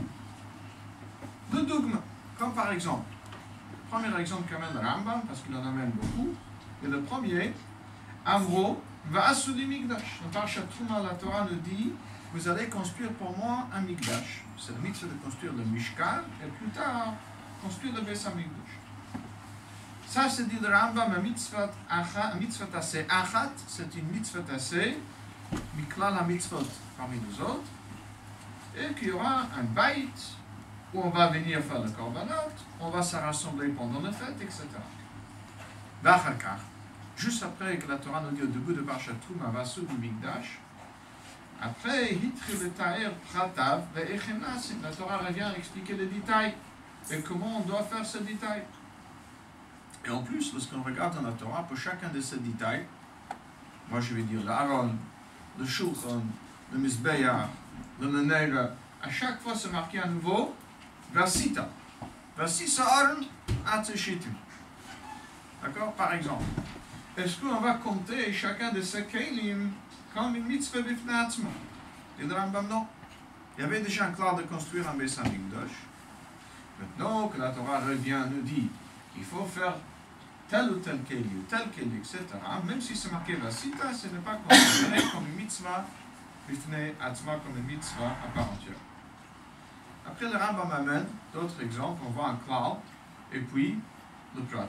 Deux dogmes, comme par exemple, le premier exemple qu'amène le Rambam, parce qu'il en amène beaucoup, et le premier, Amro va assouli Mikdash. Dans Parshat Truma, la Torah nous dit, vous allez construire pour moi un Mikdash. C'est le mitzvah de construire le Mishkan, et plus tard, construire le Beis HaMikdash. Ça, c'est dit le Rambam, un mitzvah assez achat, c'est une mitzvah assez, miklal ha-mitzvot parmi nous autres, et qu'il y aura un bait où on va venir faire le korbanot, on va se rassembler pendant la fête, et cetera. V'acharkar, juste après que la Torah nous dit au début de Parshat Truma, Vasu du Mikdash, après, hitri le ta'er pratav ve'echenasim, la Torah revient expliquer les détails et comment on doit faire ce détail. Et en plus, lorsqu'on regarde dans la Torah, pour chacun de ces détails, moi je vais dire l'Aaron, le Shulchan, le Mizbeach, le Meneira, à chaque fois c'est marqué à nouveau, Vasita. Vasisa Aaron, Atzeshitim. D'accord? Par exemple, est-ce qu'on va compter chacun de ces Keilim comme une mitzvah b'fnei atzma? Et le Rambam, non. Il y avait déjà un clair de construire un Beis HaMikdash. Maintenant que la Torah revient, nous dit qu'il faut faire tel ou tel keli, ou tel keli, et cetera. Même si c'est marqué Vasita, ce n'est pas considéré comme une mitzvah b'fnei atzma, comme une mitzvah à part entière. Après, le Rambam amène d'autres exemples. On voit un clal, et puis le prat.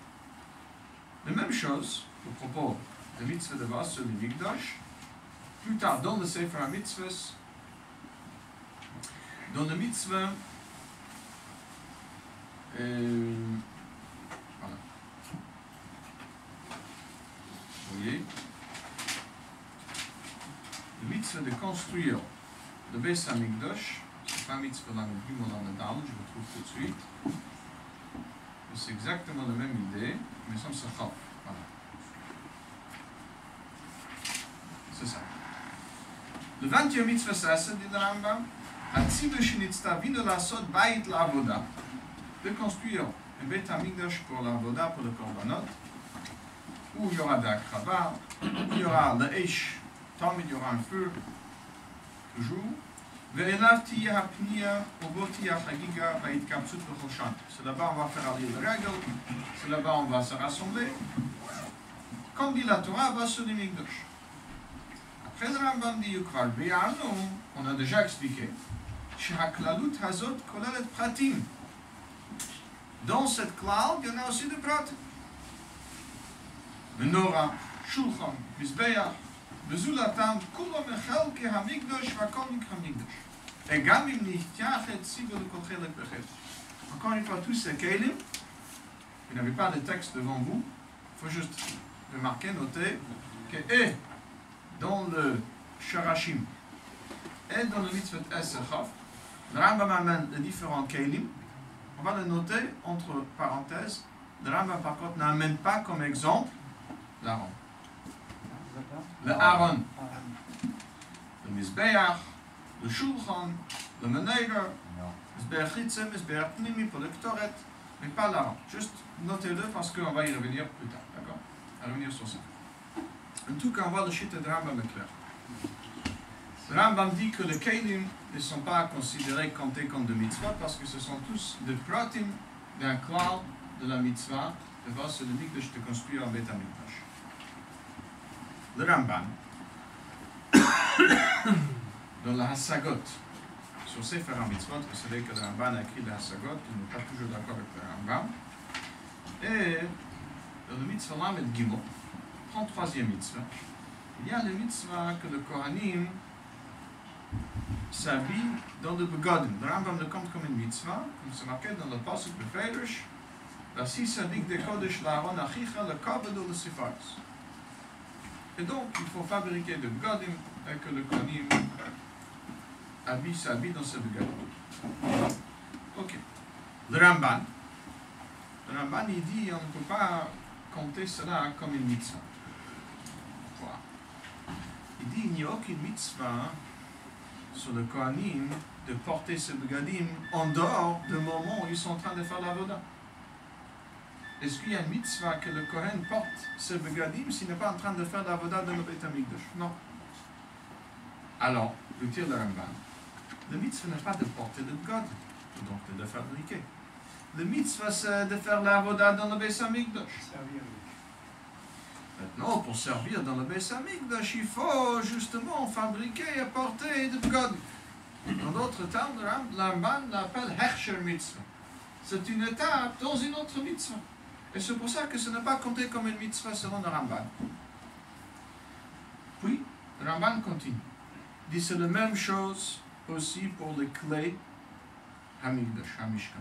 La même chose au propos de mitzvah de base sur le Mikdash. Plus tard, dans le Sefer HaMitzvahs, dans le mitzvah, euh, voilà. Vous voyez, le mitzvah de construire le Beis HaMikdash, c'est pas un mitzvah dans le Gimel dans le Dal, je le trouve tout de suite. Mais c'est exactement la même idée, mais sans se chaf. Voilà. C'est ça. Le vingtième mitzvah, c'est ça, dit le Rambam. Hatzivu shenitzta vino lasot bait la'avoda. De construire un Beit HaMikdash pour l'avoda, pour le korbanot, où il y aura d'Akrava, où il y aura le Eish, tant il y aura un feu, toujours. Ve'elav tiya ha'pniya, ubo tiya chagiga, va'itkabtzut v'choshan. C'est là-bas on va faire aller le règle, c'est là-bas on va se rassembler. Comme dit la Torah, va sur le Mikdash. Après le Rambam dit Yukvar Be'arnu, on a déjà expliqué, Shehaklalut hazot kolelet pratim. Dans cette klal, il y en a aussi des pratim. Menorah, Shulchan, Mizbeach, Bezulatam, Kulo Mechel Ke HaMikdash Vakol Nik HaMikdash. Et Gam im Nichtjachet Sigo Lekol Chelek Bechet. Encore une fois, tous ces kelim, vous n'avez pas de texte devant vous, il faut juste remarquer, noter que et dans le Sharashim et dans le mitzvot Esechaf, le Rambam amène les différents kelim. On va le noter entre parenthèses. Le Rambam par contre n'amène pas comme exemple l'Aaron. Le Aaron, le Mizbeach, le Shulchan, le Meneira, le Mizbeach Chitzé, le Mizbeach Pnimi pour le Ktoret, mais pas l'Aaron. Juste notez-le parce qu'on va y revenir plus tard. D'accord? À revenir sur ça. En tout cas, on voit le shita de Rambam est clair. Le Rambam dit que les Keilim ne sont pas considérés, comptés comme des mitzvot parce que ce sont tous des pratim d'un klal de la mitzvah de voir sur le Mikdash de construire un Beit HaMikdash. Le Rambam, dans la Hasagot, sur Sefer HaMitzvot, vous savez que le Rambam a écrit la Hasagot, il n'est pas toujours d'accord avec le Rambam, et dans le mitzvah Lamed Gimel, trente-troisième mitzvah, il y a le mitzvah que le Kohanim s'habille dans le begodim. Le Rambam le compte comme une mitzvah, comme c'est marqué dans le pasuk de Feirish, la si sadik de Kodesh l'Aaron achicha le kavod le sifaris. Et donc, il faut fabriquer de begadim et que le kohanim habille, s'habille dans ce begadim. Ok. Le Ramban. Le Ramban, il dit on ne peut pas compter cela comme une mitzvah. Voilà. Il dit il n'y a aucune mitzvah sur le kohanim de porter ce begadim en dehors du moment où ils sont en train de faire la voda. Est-ce qu'il y a une mitzvah que le Kohen porte ce begadim s'il n'est pas en train de faire la voda dans le Beit Hamikdash? Non. Alors, le tir de Ramban, le mitzvah n'est pas de porter le begadim, donc de le fabriquer. Le mitzvah, c'est de faire la voda dans le Beit Hamikdash. Maintenant, pour servir dans le Beit Hamikdash, il faut justement fabriquer et porter de begadim. En d'autres termes, le Ramban l'appelle Hersher mitzvah. C'est une étape dans une autre mitzvah. Et c'est pour ça que ce n'est pas compté comme une mitzvah selon le Ramban. Puis, le Ramban continue. Il dit c'est la même chose aussi pour le clé Hamikdash, Hamishkan.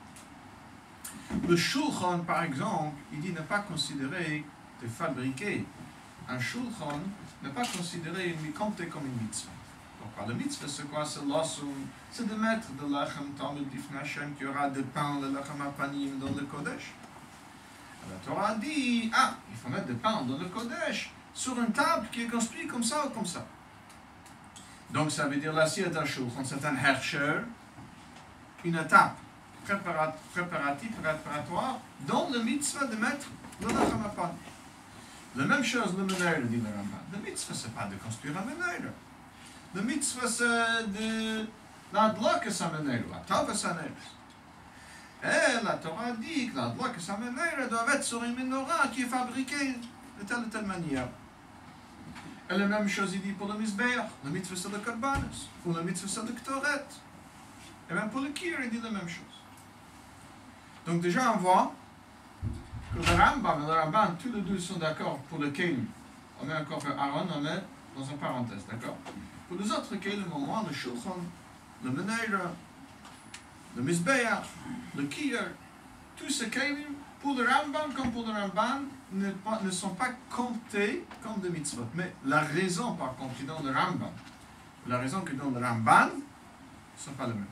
Le Shulchan, par exemple, il dit ne pas considérer de fabriquer un Shulchan, ne pas considérer une compté comme une mitzvah. Donc, par le mitzvah, c'est quoi? C'est l'osum, c'est de mettre de l'achem tamid difnei Hashem, qu'il y aura de pain, le lachem apanim dans le Kodesh. La Torah dit, ah, il faut mettre des pains dans le Kodesh, sur une table qui est construite comme ça ou comme ça. Donc ça veut dire l'assiette à shulchan, c'est un hersher, une étape préparative, préparatoire, dans le mitzvah de mettre le lachem apanim. La même chose, le menaire, dit le Ramban. Le mitzvah, c'est pas de construire un menaire. Le mitzvah, c'est de l'adla que ça menaire, la table ça menaire. Et la Torah dit que la loi que ça menaire doit être sur une menorah qui est fabriquée de telle ou telle manière. Et la même chose il dit pour le misbeach, le mitzvah c'est le karbanos, ou le mitzvah c'est le ktoret. Et même pour le kir, il dit la même chose. Donc déjà on voit que le Rambam et le Ramban, tous les deux sont d'accord pour le kelim. On met encore Aaron, on met dans une parenthèse, d'accord? Pour les autres kelim, au moins le shulchan, le menaire, le misbeach, le kiyar, tous ces kelim, pour le Rambam comme pour le Ramban, ne, ne sont pas comptés comme des mitzvot. Mais la raison, par contre, qui donne le Rambam, la raison qui donne le Ramban, ne sont pas les mêmes.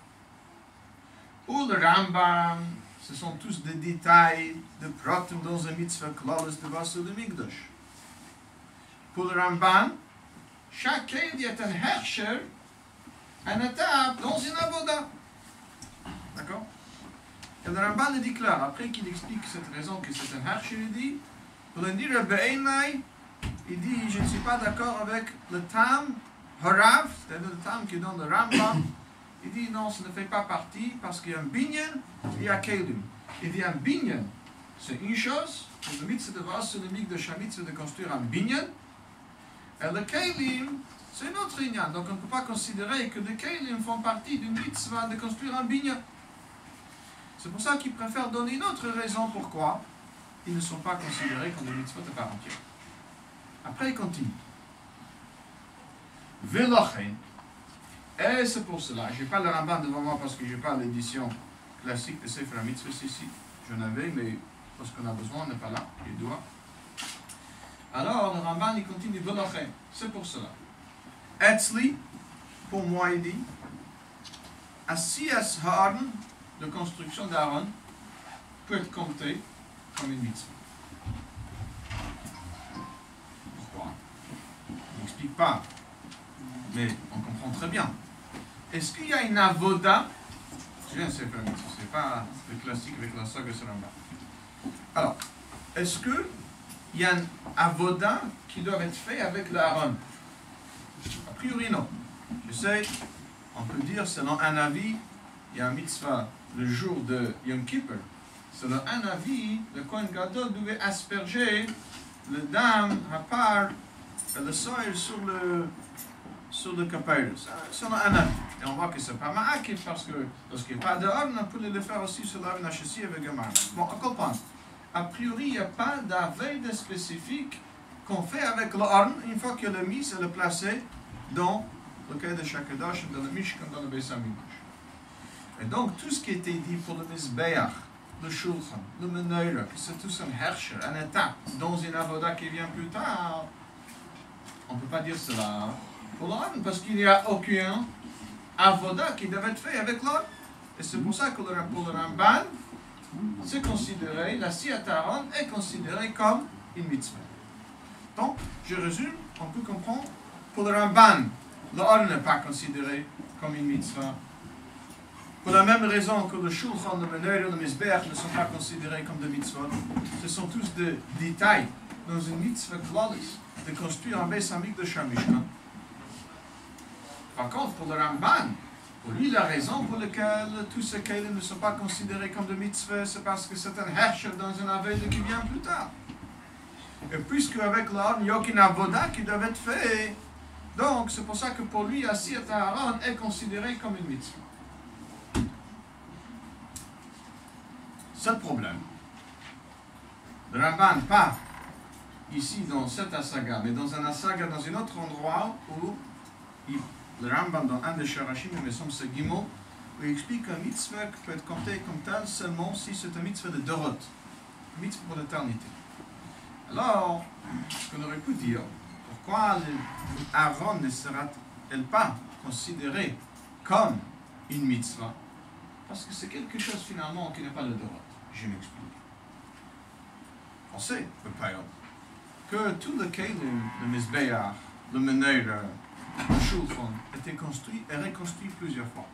Pour le Rambam, ce sont tous des détails de pratum dans un mitzvah klaus de Vassou de Migdash. Pour le Ramban, chaque kelim est un hersher, une étape dans une avoda. D'accord? Et le Ramban le dit clair, après qu'il explique cette raison que c'est un hersher, il dit, pour le dire Be'enai, il dit, je ne suis pas d'accord avec le tam harav, c'est-à-dire le tam qui donne le Rambam. Il dit, non, ça ne fait pas partie, parce qu'il y a un binyan, il y a kelim. Il dit, un binyan, c'est une chose, pour le mitzvah de Vassou le Migdash, le mitzvah de construire un binyan, et le kelim, c'est une autre inyan. Donc on ne peut pas considérer que les kelim font partie d'une mitzvah de construire un binyan. C'est pour ça qu'ils préfèrent donner une autre raison pourquoi ils ne sont pas considérés comme des mitzvot de part entière. Après, il continue. Velochen. Et c'est pour cela. Je n'ai pas le Ramban devant moi parce que je n'ai pas l'édition classique de Sefer HaMitzvot ici. J'en avais, mais parce qu'on a besoin, on n'est pas là. Il doit. Alors, le Ramban, il continue. Velochen. C'est pour cela. Etzli, pour moi, il dit, Asias Ha'aron, de construction d'Aaron, peut être compté comme une mitzvah. Pourquoi? Il n'explique pas, mais on comprend très bien. Est-ce qu'il y a une avoda? Je ne sais pas, c'est pas le classique avec la saga Saramba. Alors, est-ce qu'il y a un avoda qui doit être fait avec l'Aaron? A priori, non. Je sais, on peut dire, selon un avis, il y a un mitzvah le jour de Yom Kippur. Selon un avis, le Kohen Gadol devait asperger le dam, à part, le soil sur le, sur le kapayros. Selon un avis. Et on voit que c'est pas ma'akif parce que lorsqu'il n'y a pas de orne, on peut le faire aussi sur l'orne hachessi avec un marne. Bon, on comprend. A priori, il n'y a pas d'avede spécifique qu'on fait avec l'orne une fois que le mis est placé dans le cas de Shakadosh, dans le Mishkan, dans le Beis Hamikdash. Et donc, tout ce qui était dit pour le Mizbeach le shulchan, le meneure, que c'est tous un herrscher, un état, dans une avoda qui vient plus tard, on ne peut pas dire cela pour l'homme, parce qu'il n'y a aucun avoda qui devait être fait avec l'homme. Et c'est pour ça que le, pour le Ramban, c'est considéré, la Siyat Aaron est considérée comme une mitzvah. Donc, je résume, on peut comprendre, pour le Ramban, le Aaron n'est pas considéré comme une mitzvah. Pour la même raison que le Shulchan, le Menorah et le Mizbeach ne sont pas considérés comme des mitzvot, ce sont tous des détails dans une mitzvah clause de construire un Beis Hamikdash Mishkan. Par contre, pour le Ramban, pour lui, la raison pour laquelle tous ces cas ne sont pas considérés comme des mitzvahs, c'est parce que c'est un herrscher dans un aved qui vient plus tard. Et puisque avec l'Aaron, il n'y a aucun avoda qui doit être fait, donc c'est pour ça que pour lui, la Siyat Aaron est considéré comme une mitzvah. C'est le problème. Le Ramban, pas ici dans cette asaga, mais dans un asaga dans un autre endroit où il, le Ramban, dans un des Sharashim, il me semble c'est Gimel, où il explique qu'un mitzvah peut être compté comme tel seulement si c'est un mitzvah de Dorot, un mitzvah pour l'éternité. Alors, ce qu'on aurait pu dire, pourquoi Aaron ne sera-t-elle pas considéré comme une mitzvah? Parce que c'est quelque chose finalement qui n'est pas le Dorot. Je m'explique. On sait, le Payot, que tout le Kélim, le Mizbeach, le Menorah, le Shulchan, était construit et reconstruit plusieurs fois.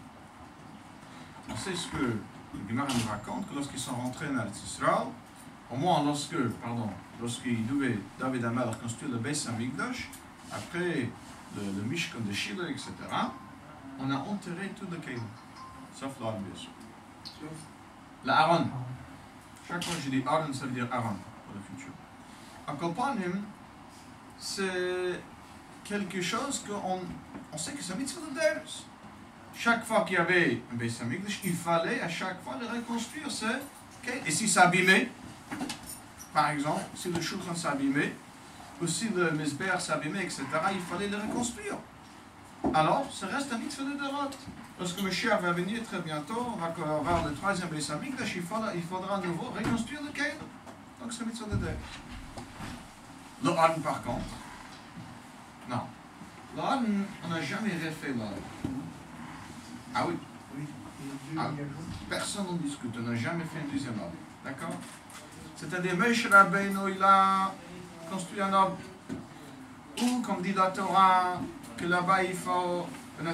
On sait ce que le Gemara nous raconte, que lorsqu'ils sont rentrés en Israël, au moins lorsque, pardon, lorsqu'ils devaient, David Amelech, construire le Beis Hamikdash, après le, le Mishkan de Shiloh, et cetera, on a enterré tout le Kélim. Sauf l'Aaron, bien sûr. L'Aaron. Chaque fois que je dis Aaron, ça veut dire Aaron pour le futur. En Kolpanim, c'est quelque chose qu'on on sait que c'est un mitzvah de Deus. Chaque fois qu'il y avait un Beis Hamikdash, il fallait à chaque fois le reconstruire. Okay. Et si ça abîmait, par exemple, si le Shulchan s'abîmait, ou si le Mizbeach s'abîmait, et cetera, il fallait le reconstruire. Alors, ça reste un mitzvah de Dorot. Lorsque Mashiach va venir très bientôt, on va avoir le troisième Beis Hamikdash, il faudra, il faudra à nouveau reconstruire le Kélim. Donc c'est un mitzvah de Deus. Le Aaron, par contre, non. Le Aaron, on n'a jamais refait l'Aaron. Ah oui, oui. Ah, personne n'en discute, on n'a jamais fait un deuxième Aaron. D'accord? C'est-à-dire, Moshe Rabbeinu, il a construit un Aaron. Ou, comme dit la Torah, que là-bas il faut il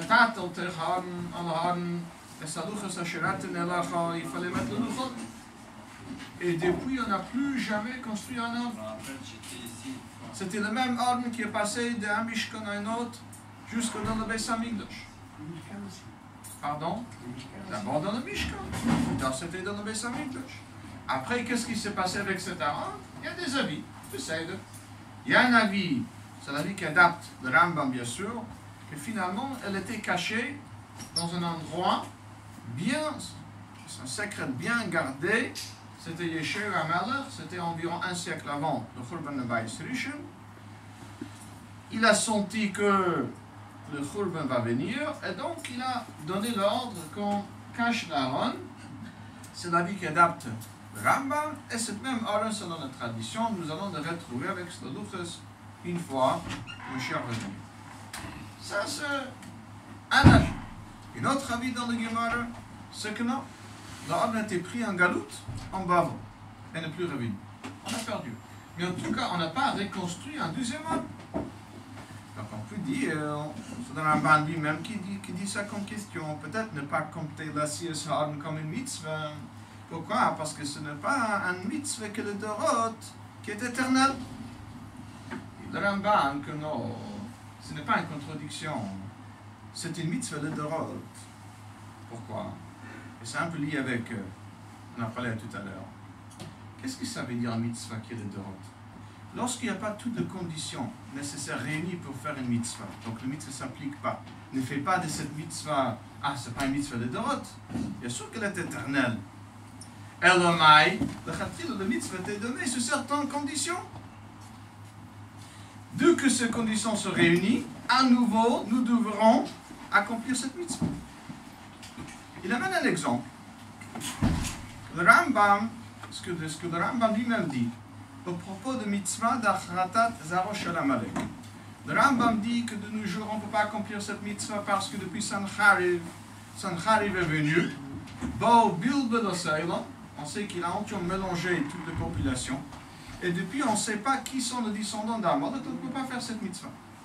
fallait mettre le luchot. Et depuis, on n'a plus jamais construit un arbre. C'était le même arbre qui est passé d'un Mishkan à un autre jusque dans le Beis Hamikdash. Pardon? D'abord dans le Mishkan, plus tard c'était dans le Beis Hamikdash. Après, qu'est-ce qui s'est passé avec cet arbre? Il y a des avis, tu sais. Il y a un avis, c'est l'avis qui adapte le Rambam bien sûr, que finalement elle était cachée dans un endroit bien, un secret bien gardé. C'était Yeshua Hamelech, c'était environ un siècle avant le Khurban de Bayis Rishon. Il a senti que le Khurban va venir et donc il a donné l'ordre qu'on cache l'Aaron. C'est l'avis qui adapte le Rambam et cette même Aaron, selon la tradition, nous allons le retrouver avec le Luchas une fois le Mashiach va venir. Ça c'est un avis. Un autre avis dans le Gemara, c'est que non. L'Aaron a été pris en galoute, en Babel, et n'est plus revenu. On a perdu. Mais en tout cas, on n'a pas reconstruit un deuxième homme. Donc on peut dire, c'est dans un band lui-même qui dit, qui dit ça comme question. Peut-être ne pas compter la Siyat Aaron comme une mitzvah. Pourquoi? Parce que ce n'est pas un mitzvah que le Dorot, qui est éternel. Le Ramban, que non, ce n'est pas une contradiction. C'est une mitzvah de Dorot. Pourquoi? Et c'est un peu lié avec, euh, on en parlait tout à l'heure. Qu'est-ce que ça veut dire un mitzvah qui est le Dorot? Lorsqu'il n'y a pas toutes les conditions nécessaires réunies pour faire une mitzvah, donc le mitzvah ne s'applique pas. Ne fais pas de cette mitzvah, ah, c'est pas une mitzvah de Dorot. Bien sûr qu'elle est éternelle. Elomai, le khatril, le mitzvah est donné sous certaines conditions. Dès que ces conditions se réunissent, à nouveau, nous devrons accomplir cette mitzvah. Il amène un exemple. Le Rambam, ce que, ce que le Rambam lui-même dit, au propos de mitzvah d'achratat zarosh al Amalek. Le Rambam dit que de nos jours, on ne peut pas accomplir cette mitzvah parce que depuis Sanchariv, Sanchariv est venu, Bo Bilbel Oseilam, on sait qu'il a entièrement mélangé toute la population, et depuis on ne sait pas qui sont les descendants d'Amalek, on ne peut pas faire cette mitzvah.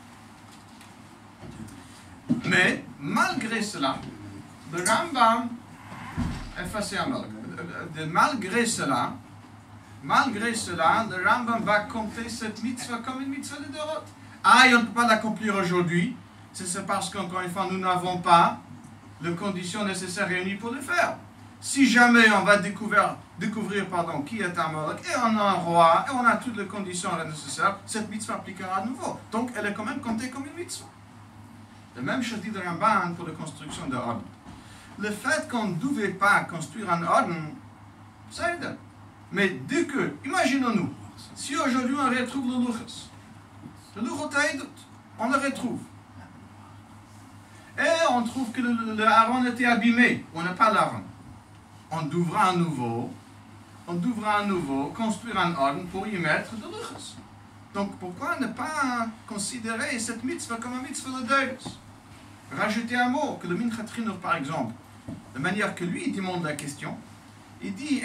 Mais, malgré cela, le Rambam effacé Amalek. Malgré cela, malgré cela, le Rambam va compter cette mitzvah comme une mitzvah de Dorot. Ah, et on ne peut pas l'accomplir aujourd'hui, c'est parce qu'encore une fois, nous n'avons pas les conditions nécessaires réunies pour le faire. Si jamais on va découvrir, découvrir pardon, qui est Amalek, et on a un roi, et on a toutes les conditions nécessaires, cette mitzvah appliquera à nouveau. Donc, elle est quand même comptée comme une mitzvah. Le même chose dit de Ramban pour la construction de Odin. Le fait qu'on ne devait pas construire un Odin, ça aide. Mais dès que, imaginons-nous, si aujourd'hui on retrouve le Luchas, le Luchot, on le retrouve. Et on trouve que le, le Aaron était abîmé, on n'a pas l'Aaron. On devra à nouveau, on devra à nouveau construire un Odin pour y mettre le Luchas. Donc pourquoi ne pas considérer cette mitzvah comme une mitzvah de Deus? Rajouter un mot, que le Minchat Chinuch par exemple, de manière que lui il demande la question, il dit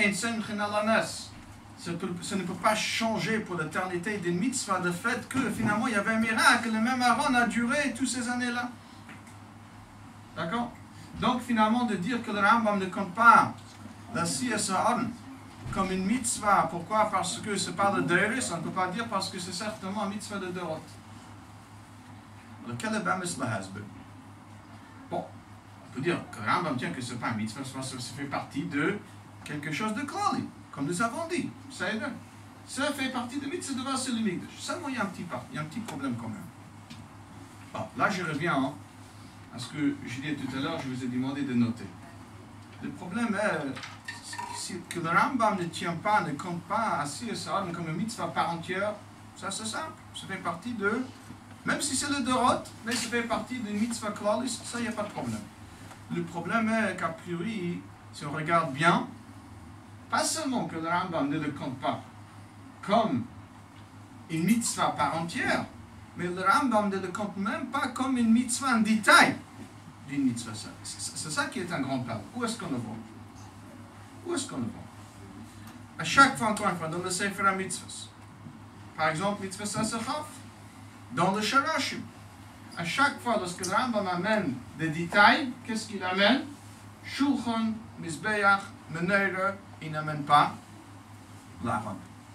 ce ne peut pas changer pour l'éternité d'une mitzvah, le fait que finalement il y avait un miracle, le même Aaron a duré toutes ces années-là. D'accord? Donc finalement de dire que le Rambam ne compte pas la Siyas Aaron comme une mitzvah, pourquoi? Parce que c'est pas le Deirus, on ne peut pas dire parce que c'est certainement une mitzvah de Dorot. Lequel est Bamis Lahazbe? Bon, on peut dire que le Rambam tient que ce n'est pas une mitzvah, ça fait partie de quelque chose de klali, comme nous avons dit. Ça, ça fait partie de mitzvah de Vassel Migdash. Seulement, il y a un petit, il y a un petit problème quand même. Bon, là, je reviens hein, à ce que je disais tout à l'heure, je vous ai demandé de noter. Le problème est que le Rambam ne tient pas, ne compte pas assis et ça comme une mitzvah par entière. Ça, c'est simple. Ça fait partie de, même si c'est le Dorot, mais ça fait partie d'une mitzvah klali, ça, il n'y a pas de problème. Le problème est qu'a priori, si on regarde bien, pas seulement que le Rambam ne le compte pas comme une mitzvah par entière, mais le Rambam ne le compte même pas comme une mitzvah en détail d'une mitzvah. C'est ça qui est un grand plat. Où est-ce qu'on le voit? Où est-ce qu'on le voit? À chaque fois, encore une fois, dans le Sefer HaMitzvahs, par exemple, mitzvah Sasachaf, dans le Sharashim, à chaque fois, lorsque le Rambam amène des détails, qu'est-ce qu'il amène? Shulchan, Mizbeach, Meneira, il n'amène pas l'Aaron.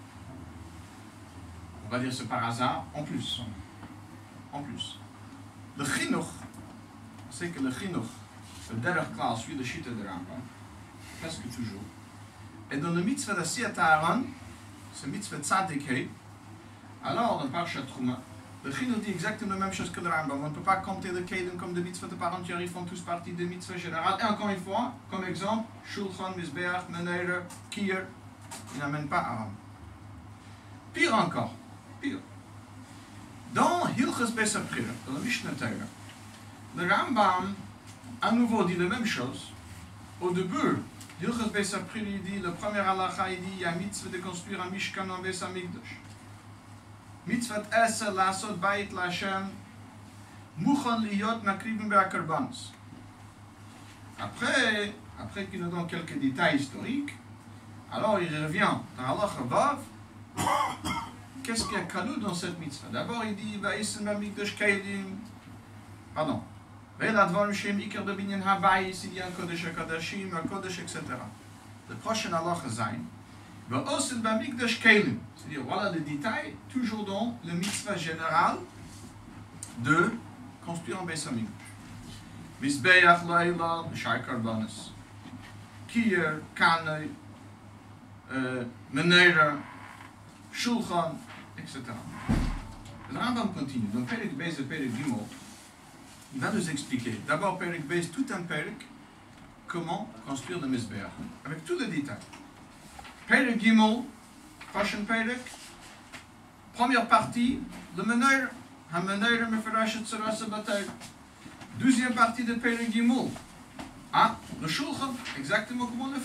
On va dire c'est par hasard, en plus. En plus. Le Chinuch, on sait que le Chinuch, le derech klal suit le Shita de Rambam, presque toujours. Et dans le mitzvah d'Asiyat Aaron, ce mitzvah Tzadik Hei, alors dans Parshat Truma, le Chinuch dit exactement la même chose que le Rambam. On ne peut pas compter le Kedim comme des mitzvahs de par entière, ils font tous partie des mitzvahs générales. Et encore une fois, comme exemple, Shulchan, Mizbeach, Meneira, Kier, ils n'amènent pas Aaron. Pire encore, pire. Dans Hilchas Beis HaBchira, dans la Mishnah Torah, le Rambam à nouveau dit la même chose. Au début, Hilchas Beis HaBchira, il dit, le premier halacha, il dit, il y a mitzvah de construire un Mishkan en Beis HaMikdash. Mitzvah Eser Lasot Bayit Lashem Muchan Liyot Makrivim Be'akarbanos. Après, après qu'il nous donne quelques détails historiques, alors il revient dans Allah Vav. Qu'est-ce qu'il y a kalou dans cette mitzvah? D'abord il dit Va'isen B'mikdash Keilim. Pardon. Ve'ladvarim Shem Iker B'binyan Habayis, il y a un Kodesh HaKodashim, un Kodesh, et cetera. Le prochain Allah Zayn. Va'osen B'mikdash Keilim. C'est-à-dire, voilà le détail, toujours dans le mitzvah général de construire un Beis HaMikdash. Mizbeach Laila, Shai Karbanos. Kier, Kanei, Meneira, Shulchan, et cetera. Le Rambam continue. Donc, Perek Beis et Perek Gimel, il va nous expliquer. D'abord, Perek Beis, tout un Perek, comment construire le Mizbeach, avec tous les détails. Perek Gimel, prochain Perek, première partie, le Meneira, HaMeneira Mefarashet Tzarasa Batay. Deuxième partie de Perek Gimel, ah, le Shulchan, exactement comment le faire.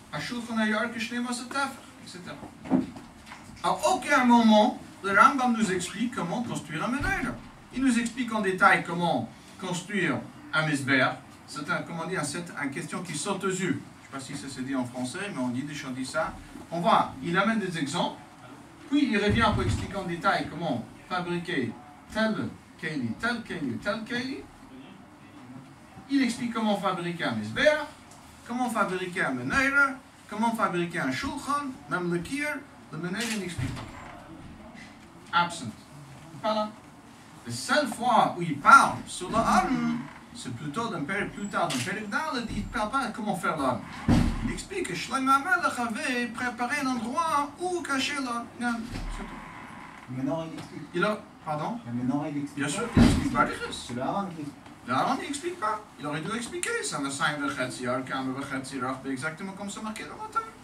Ashulchan Hayar Kishnema Setafach, et cetera. À aucun moment, le Rambam nous explique comment construire un Menorah. Il nous explique en détail comment construire un Mizbeach. C'est un, comment dire, c'est une question qui saute aux yeux. Je ne sais pas si ça se dit en français, mais on dit, on dit ça. On voit, il amène des exemples, puis il revient pour expliquer en détail comment fabriquer tel Keli, tel Keli, tel Keli. Il explique comment fabriquer un Mizbeach, comment fabriquer un Menorah, comment fabriquer un Shulchan, même le Kir. Le Menorah n'explique pas. Absent. Pas là. La seule fois où il parle sur le Aron, c'est plutôt d'un période plus tard, d'un période d'Alet, il ne parle pas comment faire l'Aron. Il explique que Shlomo HaMelech avait préparé un endroit où cacher l'Aron. Le Menorah, il explique. Il a. Pardon? Le Menorah, il explique. Bien sûr, il explique pas les C'est le Aaron qui explique. Le Aaron, il n'explique pas. Il aurait dû expliquer. Ça me semble exactement comme c'est marqué dans la table.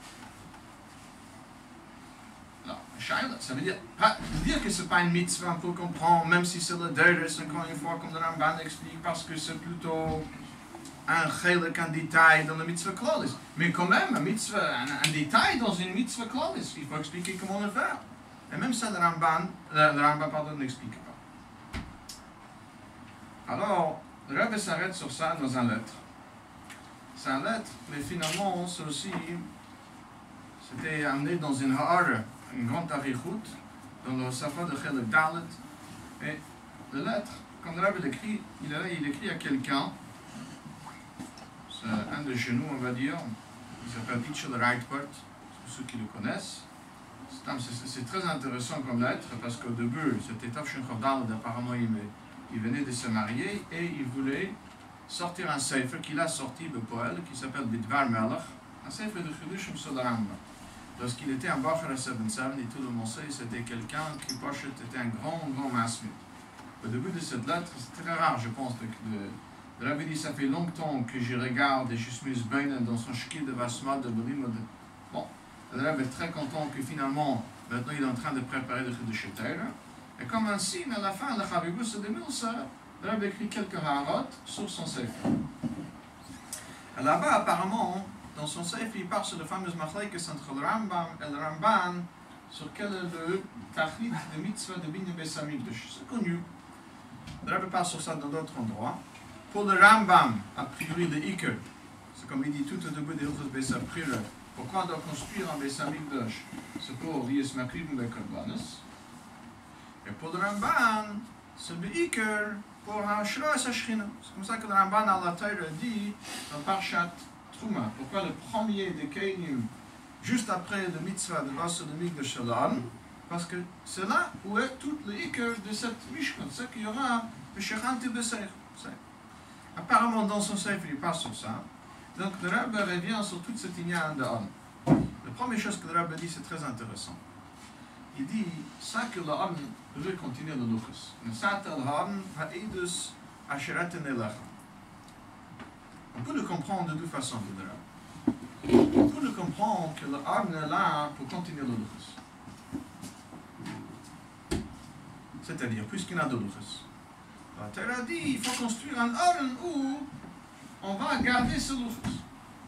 Ça veut dire, dire que ce n'est pas une mitzvah pour comprendre, même si c'est le Deres, encore une fois, comme le Ramban explique, parce que c'est plutôt un chelek, un détail dans le mitzvah klolis. Mais quand même, un, mitzvah, un, un détail dans une mitzvah klolis, il faut expliquer comment le faire. Et même ça, le Ramban, le, le Ramban pardon, n'explique pas. Alors, le Rebbe s'arrête sur ça dans une lettre. C'est une lettre, mais finalement, c'est aussi, c'était amené dans une ha'ara, une grande arichut, dans le Safa de Chelek Dalet. Et la lettre, quand le Rebbe l'écrit, il, il écrit à quelqu'un, c'est un de chez nous, on va dire, il s'appelle Itchel Reitbart, pour ceux qui le connaissent. C'est très intéressant comme lettre, parce qu'au début, c'était Tafshin Chav Dalet, apparemment il, il venait de se marier, et il voulait sortir un sefer qu'il a sorti de Poel, qui s'appelle Bidvar Melech, un sefer de Chidushim sur le Rambam. Lorsqu'il était en Bachar à Seven Seven, et tout le monde sait, c'était quelqu'un qui était un grand, grand masmid. Au début de cette lettre, c'est très rare, je pense, que le Rabbi dit, ça fait longtemps que je regarde et je suis bien dans son shkid de Vasma, de Belim. Bon, le Rabbi est très content que finalement, maintenant il est en train de préparer le Chidush Torah. Et comme un signe, à la fin, le Chavibus de Milsa, le Rabbi écrit quelques harot sur son sefer. Là-bas, apparemment, dans son sefer, il part sur le fameux machlekes entre le Rambam et le Ramban sur quel est le tachlit de mitzvah de Binyan Beis Hamikdash. C'est connu. Le Rabbi part sur ça dans d'autres endroits. Pour le Rambam, a priori, le Iker, c'est comme il dit tout au début de Hilchos Beis HaBchira, pourquoi on doit construire un Beis Hamikdash? C'est pour Lies Makrivim Bekarbanos. Et pour le Ramban, c'est le Iker pour Hashras Hashchina. C'est comme ça que le Ramban à la Torah dit dans Parshat Trouma. Pourquoi le premier de Keinim, juste après le mitzvah de Vasser de Mikdash Shalom? Parce que c'est là où est tout le Iker de cette Mishkan. C'est qu'il y aura le Shechanti Beseir. Apparemment, dans son sefer, il passe sur ça. Donc, le Rabbi revient sur toute cette ignan de Hon. La première chose que le Rabbi dit, c'est très intéressant. Il dit, ça que le Hon veut continuer le Luchus. On peut le comprendre de deux façons, le Rabbi. On peut le comprendre que le Hon est là pour continuer le Luchus. C'est-à-dire, puisqu'il y a de Luchus. La Torah dit, il faut construire un Aron où on va garder ce Luchus.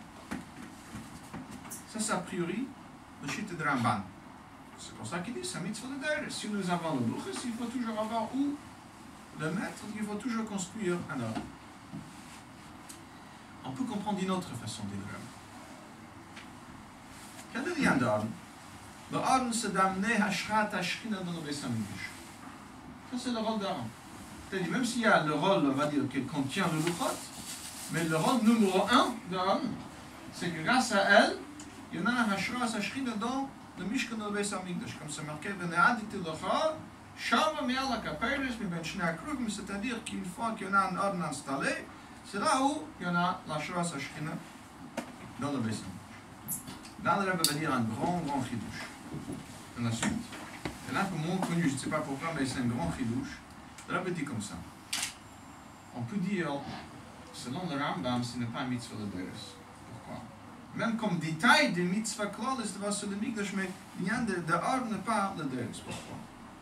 Ça, c'est a priori le chute de Ramban. C'est pour ça qu'il dit, c'est un mitzvah de Deres. Si nous avons le Luchus, il faut toujours avoir où le mettre, il faut toujours construire un Aron. On peut comprendre d'une autre façon de dire. Quel est le lien d'Aron? Le Aron, c'est d'amener Hashrat Hashchina dans le Beis Hamikdash. Ça, c'est le rôle d'Aron. C'est-à-dire, même s'il y a le rôle, on va dire, qui contient le Luchot, mais le rôle numéro un d'Aaron, c'est que grâce à elle, il y en a un Hashras Hashchina dans le Mishkan de Beis Hamikdash, comme c'est marqué, Veneaditi Lecha, Shama Me'al HaKaperes, Mi Ben Shnei HaKruvim, c'est-à-dire qu'une fois qu'il y en a un Aron installé, c'est là où il y en a l'Hashras Hashchina dans le Beis Hamikdash. Là, le Rebbe va dire un grand, grand chidouche. Dans la suite. C'est là que moins connu, je ne sais pas pourquoi, mais c'est un grand chidouche. Le Rebbe dit comme ça. On peut dire, selon le Rambam, ce n'est pas un mitzvah de Deres. Pourquoi? Même comme détail des mitzvah klolis de Vasser de Mikdash, mais rien de Aron n'est pas le Deres. Pourquoi?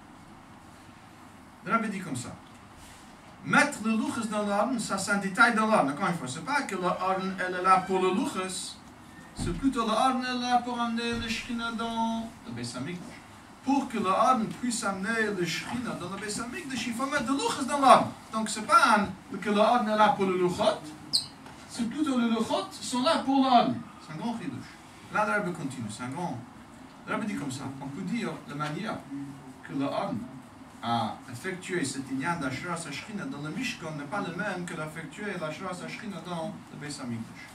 Le Rebbe dit comme ça. Mettre le Luchus dans l'Aron, ça c'est un détail dans l'Aron. Encore une fois, ce n'est pas que l'Aron est là pour le Luchus, c'est plutôt le Arn est là pour amener le Shekhinah dans le Beis Hamikdash. Pour que le Arn puisse amener le Shekhinah dans le Beis Hamikdash, il faut mettre de Luchos dans l'Arn. Donc c'est pas un, que le Arn est là pour le Luchot, c'est plutôt le Luchot sont là pour l'Arn. C'est un grand chidouche. Là, le Rebbe continue, c'est un grand. Le Rebbe dit comme ça, on peut dire de manière que le Arn a effectué cet inyan d'Ashras HaShekhinah dans le Mishkan n'est pas le même que d'effectuer l'Ashras HaShekhinah dans le Beis Hamikdash.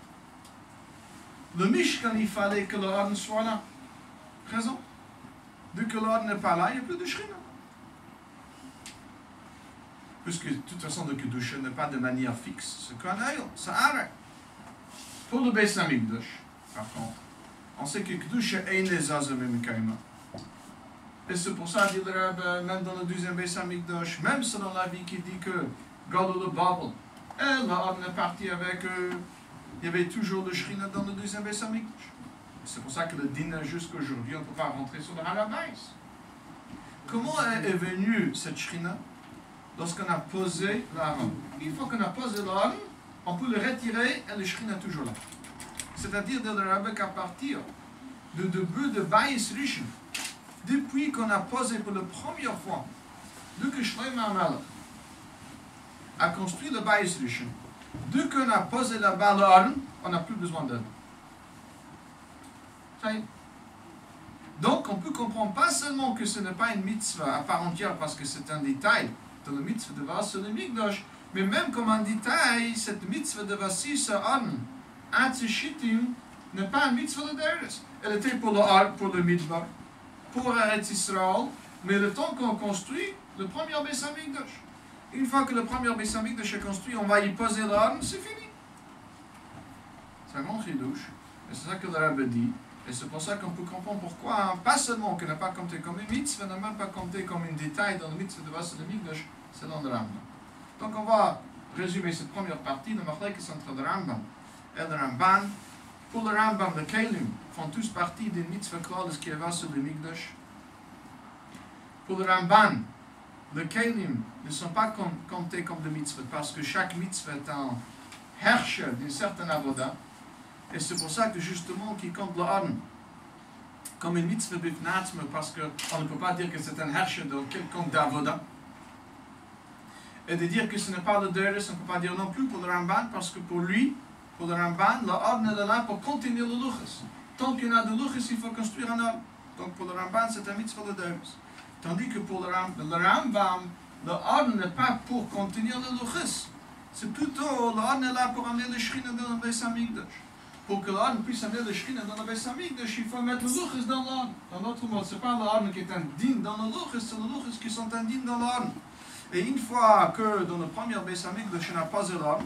Le Mishkan, il fallait que le Arn soit là, présent. Dès que l'Arn n'est pas là, il n'y a plus de Shekhinah. Puisque de toute façon, le Kedusha n'est pas de manière fixe, c'est qu'un aïe, ça arrête. Pour le Beis Hamikdash, par contre, on sait que Kedusha est nezaz memekayma. Et c'est pour ça, dit le Rebbe, même dans le deuxième Beis Hamikdash, même selon la vie qui dit que Gadol le Babel, et l'Arn est parti avec eux, il y avait toujours le Shekhinah dans le deuxième Beis Hamikdash. C'est pour ça que le dîner jusqu'à aujourd'hui, on ne peut pas rentrer sur le Harabais. Comment est venue cette Shekhinah? Lorsqu'on a posé l'Aaron. Une fois qu'on a posé l'Aaron, on peut le retirer et le Shekhinah est toujours là. C'est-à-dire de le qu'à partir du début de Bayis Rishon, depuis qu'on a posé pour la première fois, dès que Shlomo HaMelech a construit le Bayis Rishon, dès qu'on a posé là-bas l'Aaron, on n'a plus besoin d'elle. Ça y est. Donc on peut comprendre pas seulement que ce n'est pas une mitzvah à part entière parce que c'est un détail dans le mitzvah de Vasser le Mikdash, mais même comme un détail, cette mitzvah de Vasser ce Arn, Atzishitim, n'est pas une mitzvah de Deres. Elle était pour le Arn, pour le Midbar, pour Eretz Israël, mais le temps qu'on construit le premier Beis Hamikdash. Une fois que le premier Beis Hamikdash est construit, on va y poser l'Arn, c'est fini. C'est un grand chidouche, et c'est ça que le Rebbe dit. Et c'est pour ça qu'on peut comprendre pourquoi, pas seulement qu'on n'a pas compté comme une mitzvah, n'a même pas compté comme un détail dans le mitzvah de Vasser le Mikdash, selon le Rambam. Donc on va résumer cette première partie, le machlekes entre le Rambam et le Ramban. Pour le Rambam, les Kelim font tous partie d'une mitzvah clause qui est Vasser le Mikdash. Pour le Ramban, les Kelim ne sont pas comptés comme des mitzvahs parce que chaque mitzvah est un herrscher d'une certaine avoda. Et c'est pour ça que justement, qui compte le Arn comme une mitzvah bifnatzme, parce qu'on ne peut pas dire que c'est un herrscher de quelconque d'avoda. Et de dire que ce n'est pas le Deres, on ne peut pas dire non plus pour le Ramban, parce que pour lui, pour le Ramban, le Arn est là pour continuer le Luchos. Tant qu'il y a de Luchos, il faut construire un Arn. Donc pour le Ramban, c'est un mitzvah de Deres. Tandis que pour le, Ram, le Rambam, le Arn n'est pas pour continuer le Luchos. C'est plutôt, le Arn est là pour amener le Shekhinah dans le Beis Hamikdash. Pour que l'Arn puisse amener le Shekhinah dans le Beis Hamikdash, il faut mettre le Luchos dans l'Arn. Dans l'autre mot, ce n'est pas l'Arn qui est un din dans le Luchos, c'est le Luchos qui sont un din dans l'Arn. Et une fois que dans le premier Beis Hamikdash, on n'a pas l'Arn,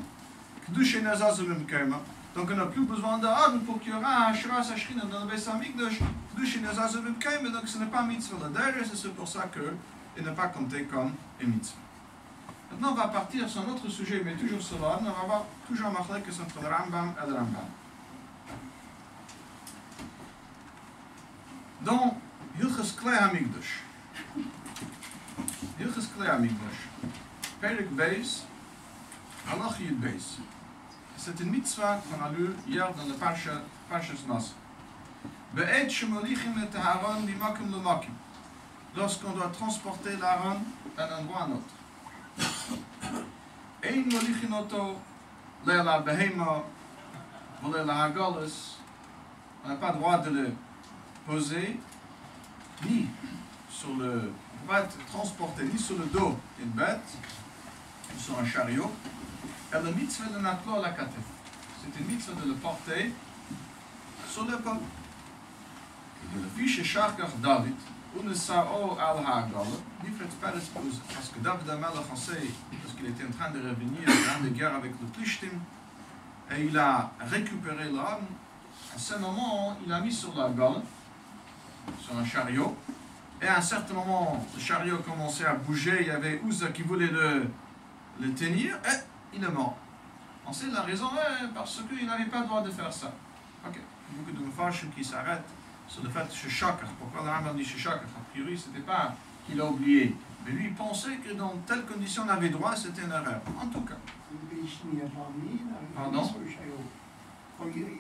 donc on n'a plus besoin d'Arn pour qu'il y aura un Ashras HaShekhinah dans le Beis Hamikdash, donc ce n'est pas mitzvah le Deres, et c'est pour ça qu'il n'est pas compté comme une mitzvah. Maintenant on va partir sur un autre sujet, mais toujours sur l'Arn, on va voir toujours un machlekes entre le Rambam et le Ramban. Dans Hilchos Klei HaMikdash, Hilchos Klei HaMikdash, Perek Beis, Halach Yud Beis. C'est une mitzvah qu'on a lu hier dans le Parshas Naso. Be'ed shemolichim et Aaron bimakim lemakim. Lorsqu'on doit transporter l'Aaron d'un endroit à un autre. Ein molichin oto le'la behema v'le'la hagolos. On n'a pas le droit de le poser ni sur le, on va être transporté ni sur le dos d'une bête, ou sur un chariot, et le mitzvah de natlo la katef. C'est une mitzvah de le porter sur l'épaule. Le fiche Sharkach David, ou ne sao al ha'agala, nifret peres pose, parce que David HaMelech, on sait, parce qu'il était en train de revenir, en train de guerre avec le Plishtim, et il a récupéré l'arme. À ce moment, il a mis sur la gale, sur un chariot, et à un certain moment, le chariot commençait à bouger, il y avait Uza qui voulait le, le tenir, et il est mort. On sait la raison, parce qu'il n'avait pas le droit de faire ça. Ok, il y a beaucoup de Mepharshim qui s'arrêtent sur le fait de Sheshakach. Pourquoi le Rambam dit Sheshakach? A priori, ce n'était pas qu'il a oublié, mais lui, il pensait que dans telle condition, on avait droit, c'était une erreur. En tout cas. Pardon?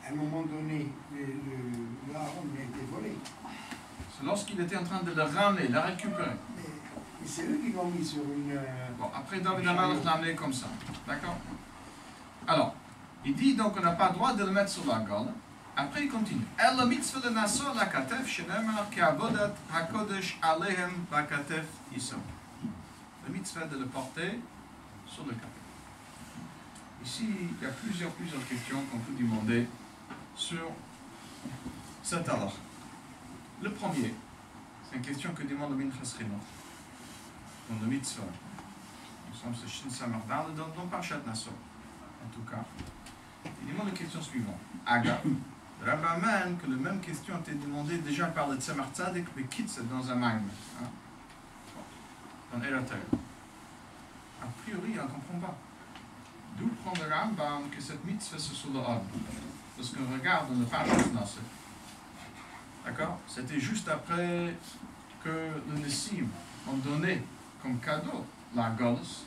à un moment donné, le, le, le haron a été volé. C'est lorsqu'il était en train de le ramener, le récupérer. Mais, mais c'est eux qui l'ont mis sur une... Euh, bon, après David Amalek l'a amené comme ça. D'accord? Alors, il dit donc qu'on n'a pas le droit de le mettre sur la gorge. Après, il continue. El mitzvah de Nassor la katef, shenemar ki avodat hakodesh alehem la katef iso. Le mitzvah de le porter sur le katef. Ici, il y a plusieurs, plusieurs questions qu'on peut demander sur cet alors. Le premier, c'est une question que demande le Minchas Chinuch, dans le mitzvah. Nous sommes ce Shin Samardal dans le Parashat Nassor. En tout cas, il demande la question suivante. Aga, le Rabbi amène que la même question a été demandée déjà par le Tzemar Tzadik, mais quitte dans un maïm, hein? Dans Eratel. A priori, il ne comprend pas. D'où prend le Rambam que cette mitzvah c'est sur le Hod? Parce qu'on regarde dans le Parashat Nassor. D'accord? C'était juste après que le Nessim ont donné comme cadeau la Golos.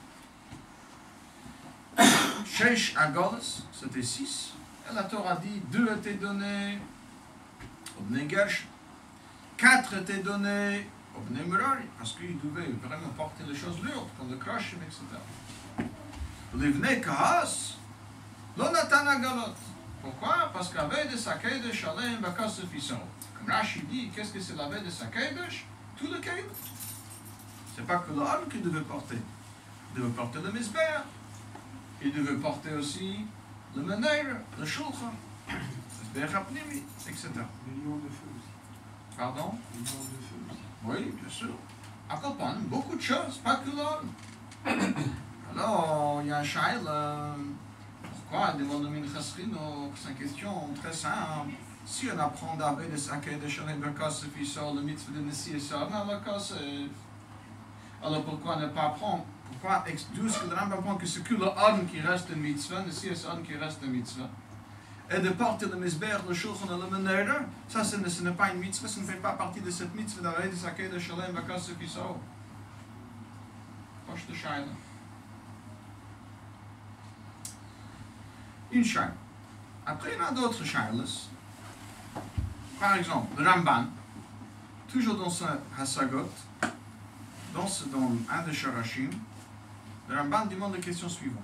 Sheish Agolos, c'était six. Et la Torah dit deux étaient donnés au Bnei Gersh, quatre étaient donnés au Bnei Merari, parce qu'ils devaient vraiment porter les choses lourdes, comme le Krashim, et cetera. Les Bnei Kahas, lo natan Agalot. Pourquoi? Parce qu'avec des Sakedesh Alem Bakas Fisson. Comme Rashi dit, qu'est-ce que c'est la veille de Sakedesh? Tout le Kaïd. C'est pas que l'homme qui devait porter. Il devait porter le Misber. Il devait porter aussi le Meneir, le Shulchan, le Misber Hapnimi, et cetera. le lion de feu aussi. Pardon? Le lion de feu aussi. Oui, bien sûr. À comprendre beaucoup de choses, pas que l'homme. Alors, il y a un shail. Euh, pourquoi il demande au Minchas Chinuch? C'est une question très simple. Si on apprend d'Aved de Sakedesh Alem Bakas Fisson, le mitzvah de Nessi et Sarna, alors pourquoi ne pas apprendre? Pourquoi d'où ce que le Rambam apprend que c'est que le Adam qui reste une mitzvah, Nessi et Sarna qui reste une mitzvah? Et de porter le Misber, le Shulchan et le Meneir, ça ce n'est pas une mitzvah, ça ne fait pas partie de cette mitzvah d'Aved de Sakedesh Alem Bakas Fisson. Poche de Shaila. Une Shaila. Après, il y en a d'autres Shailas. Par exemple, le Ramban, toujours dans ce Hasagot, dans, ce, dans un des Sharashim, le Ramban demande la question suivante.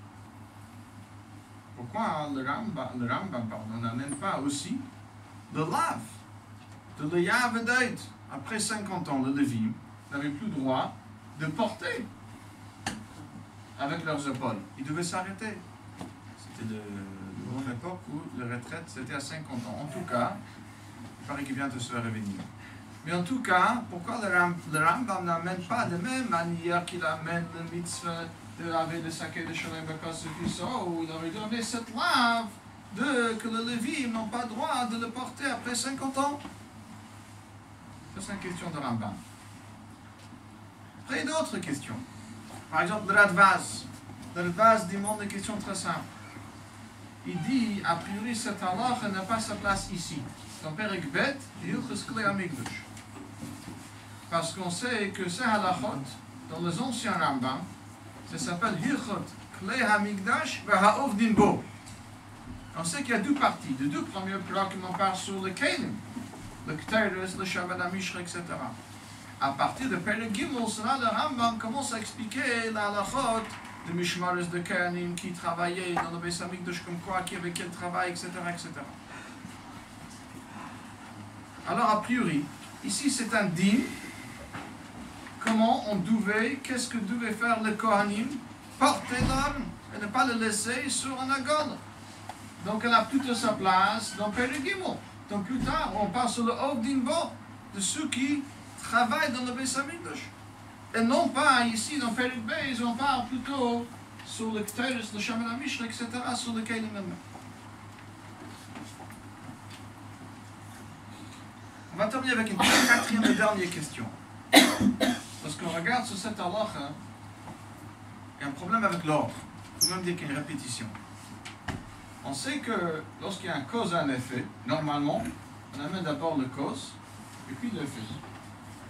Pourquoi le Rambam, le Rambam pardon, n'amène pas aussi le Lav, de le Yavedait, après cinquante ans, le Lévim n'avait plus le droit de porter avec leurs épaules. Ils devaient s'arrêter. C'était le, le, une époque où la retraite c'était à cinquante ans. En tout cas, il paraît qu'il vient de se revenir. Mais en tout cas, pourquoi le, Ram, le Rambam n'amène pas de même manière qu'il amène le mitzvah de laver le saké de Shalem Bakas Fisson, où il aurait dû amener cette lave de que le Lévi n'ont pas le droit de le porter après cinquante ans? Ça, c'est une question de Rambam. Après, d'autres questions. Par exemple, le Radvaz. Le Radvaz demande une question très simple. Il dit, a priori, cette halakha n'a pas sa place ici. Dans Perek Bet, Hilchos Klei HaMikdash. Parce qu'on sait que ces halachot, dans les anciens Rambam, ça s'appelle Hilchot Klei HaMikdash V'Ha'ovdin Bo. On sait qu'il y a deux parties. Les deux premiers blocs, on parle sur le Kelim, le Kteres, le Shabbat HaMishra, et cetera. À partir de Perek Gimel, cela, le Rambam commence à expliquer la halachot de Mishmares de Kanim qui travaillaient dans le Beis HaMikdash comme quoi, qui avait quel travail, et cetera, et cetera. Alors, a priori, ici c'est un din. Comment on devait, qu'est-ce que devait faire le Kohanim? Porter l'homme et ne pas le laisser sur un agol. Donc, elle a plutôt sa place dans Perek Gimel. Donc, plus tard, on parle sur le Ovdin Bo, de ceux qui travaillent dans le Beis HaMikdash. Et non pas ici dans Perek Beis, on parle plutôt sur le Kteres, le Shabbat HaMishra, et cetera, sur le Kelim même. On va terminer avec une quatrième et dernière question. Parce qu'on regarde sur cette halakha, il y a un problème avec l'ordre. Il faut même dire qu'il y a une répétition. On sait que lorsqu'il y a un cause et un effet, normalement, on amène d'abord le cause et puis l'effet.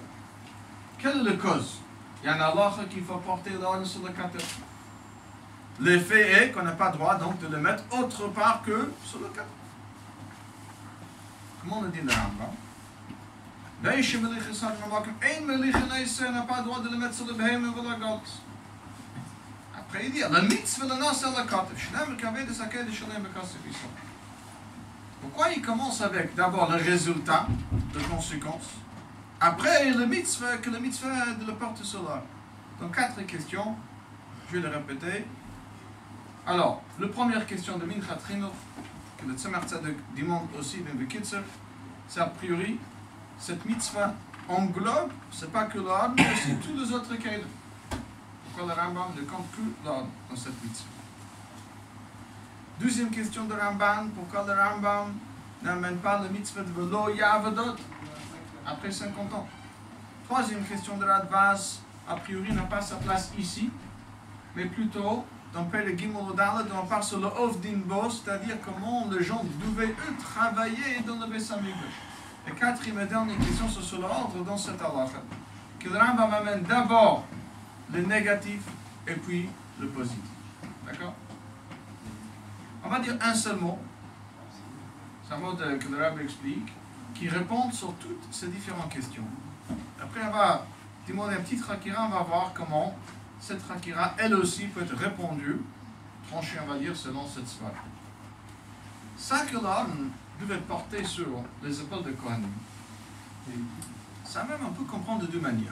Quelle est le cause? Il y a un halakha qu'il faut porter l'ordre sur le katef. l'effet est qu'on n'a pas le droit donc de le mettre autre part que sur le cadre. Comment on le dit le Rambam? Deze melicha staat van wakker. Eén melicha lezen n'a pas le droit de le mettre sur le behemoth ou la gote. Après il dit, la mitzvah le nas la katef. Shnei mekaveh de sakeh de shalem bekasef Yisrael. Pourquoi il commence avec d'abord le résultat de conséquence, après le mitzvah, que le mitzvah de le porte sur l'art. Donc quatre questions, je vais les répéter. Alors, la première question de Minchat Chinuch, que le Tzemach Tzedek demande aussi dans le Kitzer, c'est a priori, cette mitzvah englobe, c'est pas que l'ordre, mais aussi tous les autres cas. Pourquoi le Rambam ne compte que l'ordre dans cette mitzvah? Deuxième question de Rambam, pourquoi le Rambam n'amène pas le mitzvah de Velo Yavadot après cinquante ans? Troisième question de Radvaz, a priori n'a pas sa place ici, mais plutôt dans Pele Gimel Dalet, on parle sur le Ovdin Bo, c'est-à-dire comment les gens devaient eux travailler dans le Beis Hamikdash. Et quatrième et dernière question, c'est sur l'ordre dans cette halakha, que le Rambam amène d'abord le négatif et puis le positif. D'accord? On va dire un seul mot, c'est un mot de, que le Rabbi explique, qui répond sur toutes ces différentes questions. Après, on va demander un petit rakira, on va voir comment cette rakira, elle aussi, peut être répondue, tranchée, on va dire, selon cette sphère. Ça que l'homme devait porter sur les épaules de Kohanim, ça même on peut comprendre de deux manières.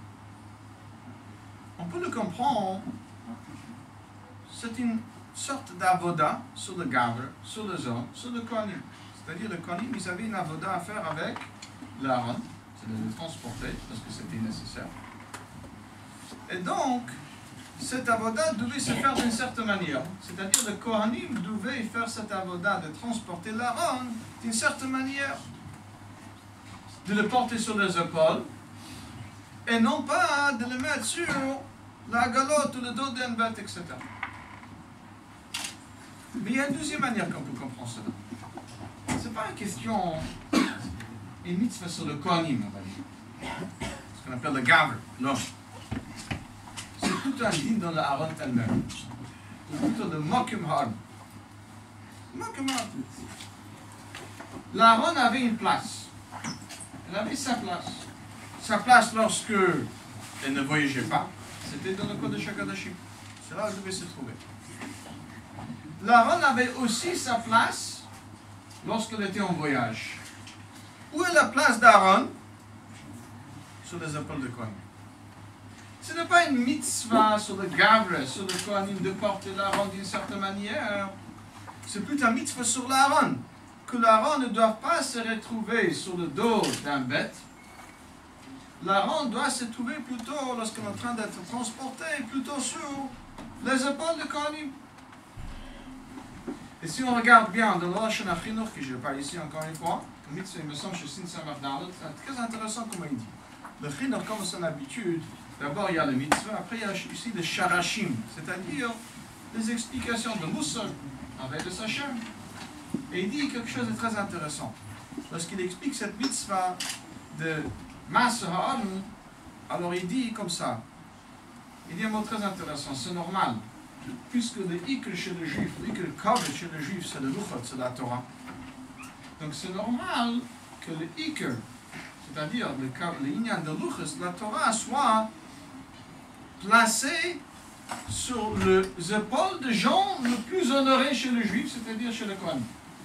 On peut le comprendre, c'est une sorte d'avoda sur le gavre, sur les hommes, sur le Kohanim. C'est-à-dire le Kohanim, ils avaient une avoda à faire avec l'Aaron, c'est de le transporter parce que c'était nécessaire. Et donc, cette avoda devait se faire d'une certaine manière. C'est-à-dire le Kohanim devait faire cette avoda de transporter l'Aaron d'une certaine manière. De le porter sur les épaules et non pas de le mettre sur la galotte ou le dos d'un bête, et cetera. Mais il y a une deuxième manière qu'on peut comprendre cela. Ce n'est pas une question, une mitzvah sur le Kohanim, on va dire. Ce qu'on appelle le gavre, l'homme. C'est plutôt un din dans la Aaron elle-même. C'est plutôt le mokim harm. Mokim harm. L'Aaron avait une place. Elle avait sa place. Sa place lorsque elle ne voyageait pas, c'était dans le Kodesh HaKodashim. C'est là où elle devait se trouver. L'Aaron avait aussi sa place lorsqu'elle était en voyage. Où est la place d'Aaron? Sur les épaules de Kohanim. Ce n'est pas une mitzvah sur le gavre, sur le Kohanim de porter l'Aaron d'une certaine manière. C'est plutôt un mitzvah sur l'Aaron. Que l'Aaron ne doit pas se retrouver sur le dos d'un bête. L'Aaron doit se trouver plutôt, lorsqu'on est en train d'être transporté, plutôt sur les épaules de Kohanim. Et si on regarde bien dans le Lashon HaChinuch, que je parle ici encore une fois, le mitzvah, il me semble, chez Sin Samach Dalet, c'est très intéressant comme il dit. Le Chinuch, comme son habitude, d'abord il y a le mitzvah, après il y a ici le Sharashim, c'est-à-dire les explications de Moussa avec le Sachem. Et il dit quelque chose de très intéressant. Lorsqu'il explique cette mitzvah de Maaseh HaAron, alors il dit comme ça. Il dit un mot très intéressant, c'est normal. Puisque le Iker chez le juif, le Iker Kavod chez le juif, c'est le Luchot, c'est la Torah. Donc c'est normal que le Iker, c'est-à-dire le Inyan de Luchos, la Torah, soit placé sur les épaules des gens les plus honorés chez le juif, c'est-à-dire chez le Kohen.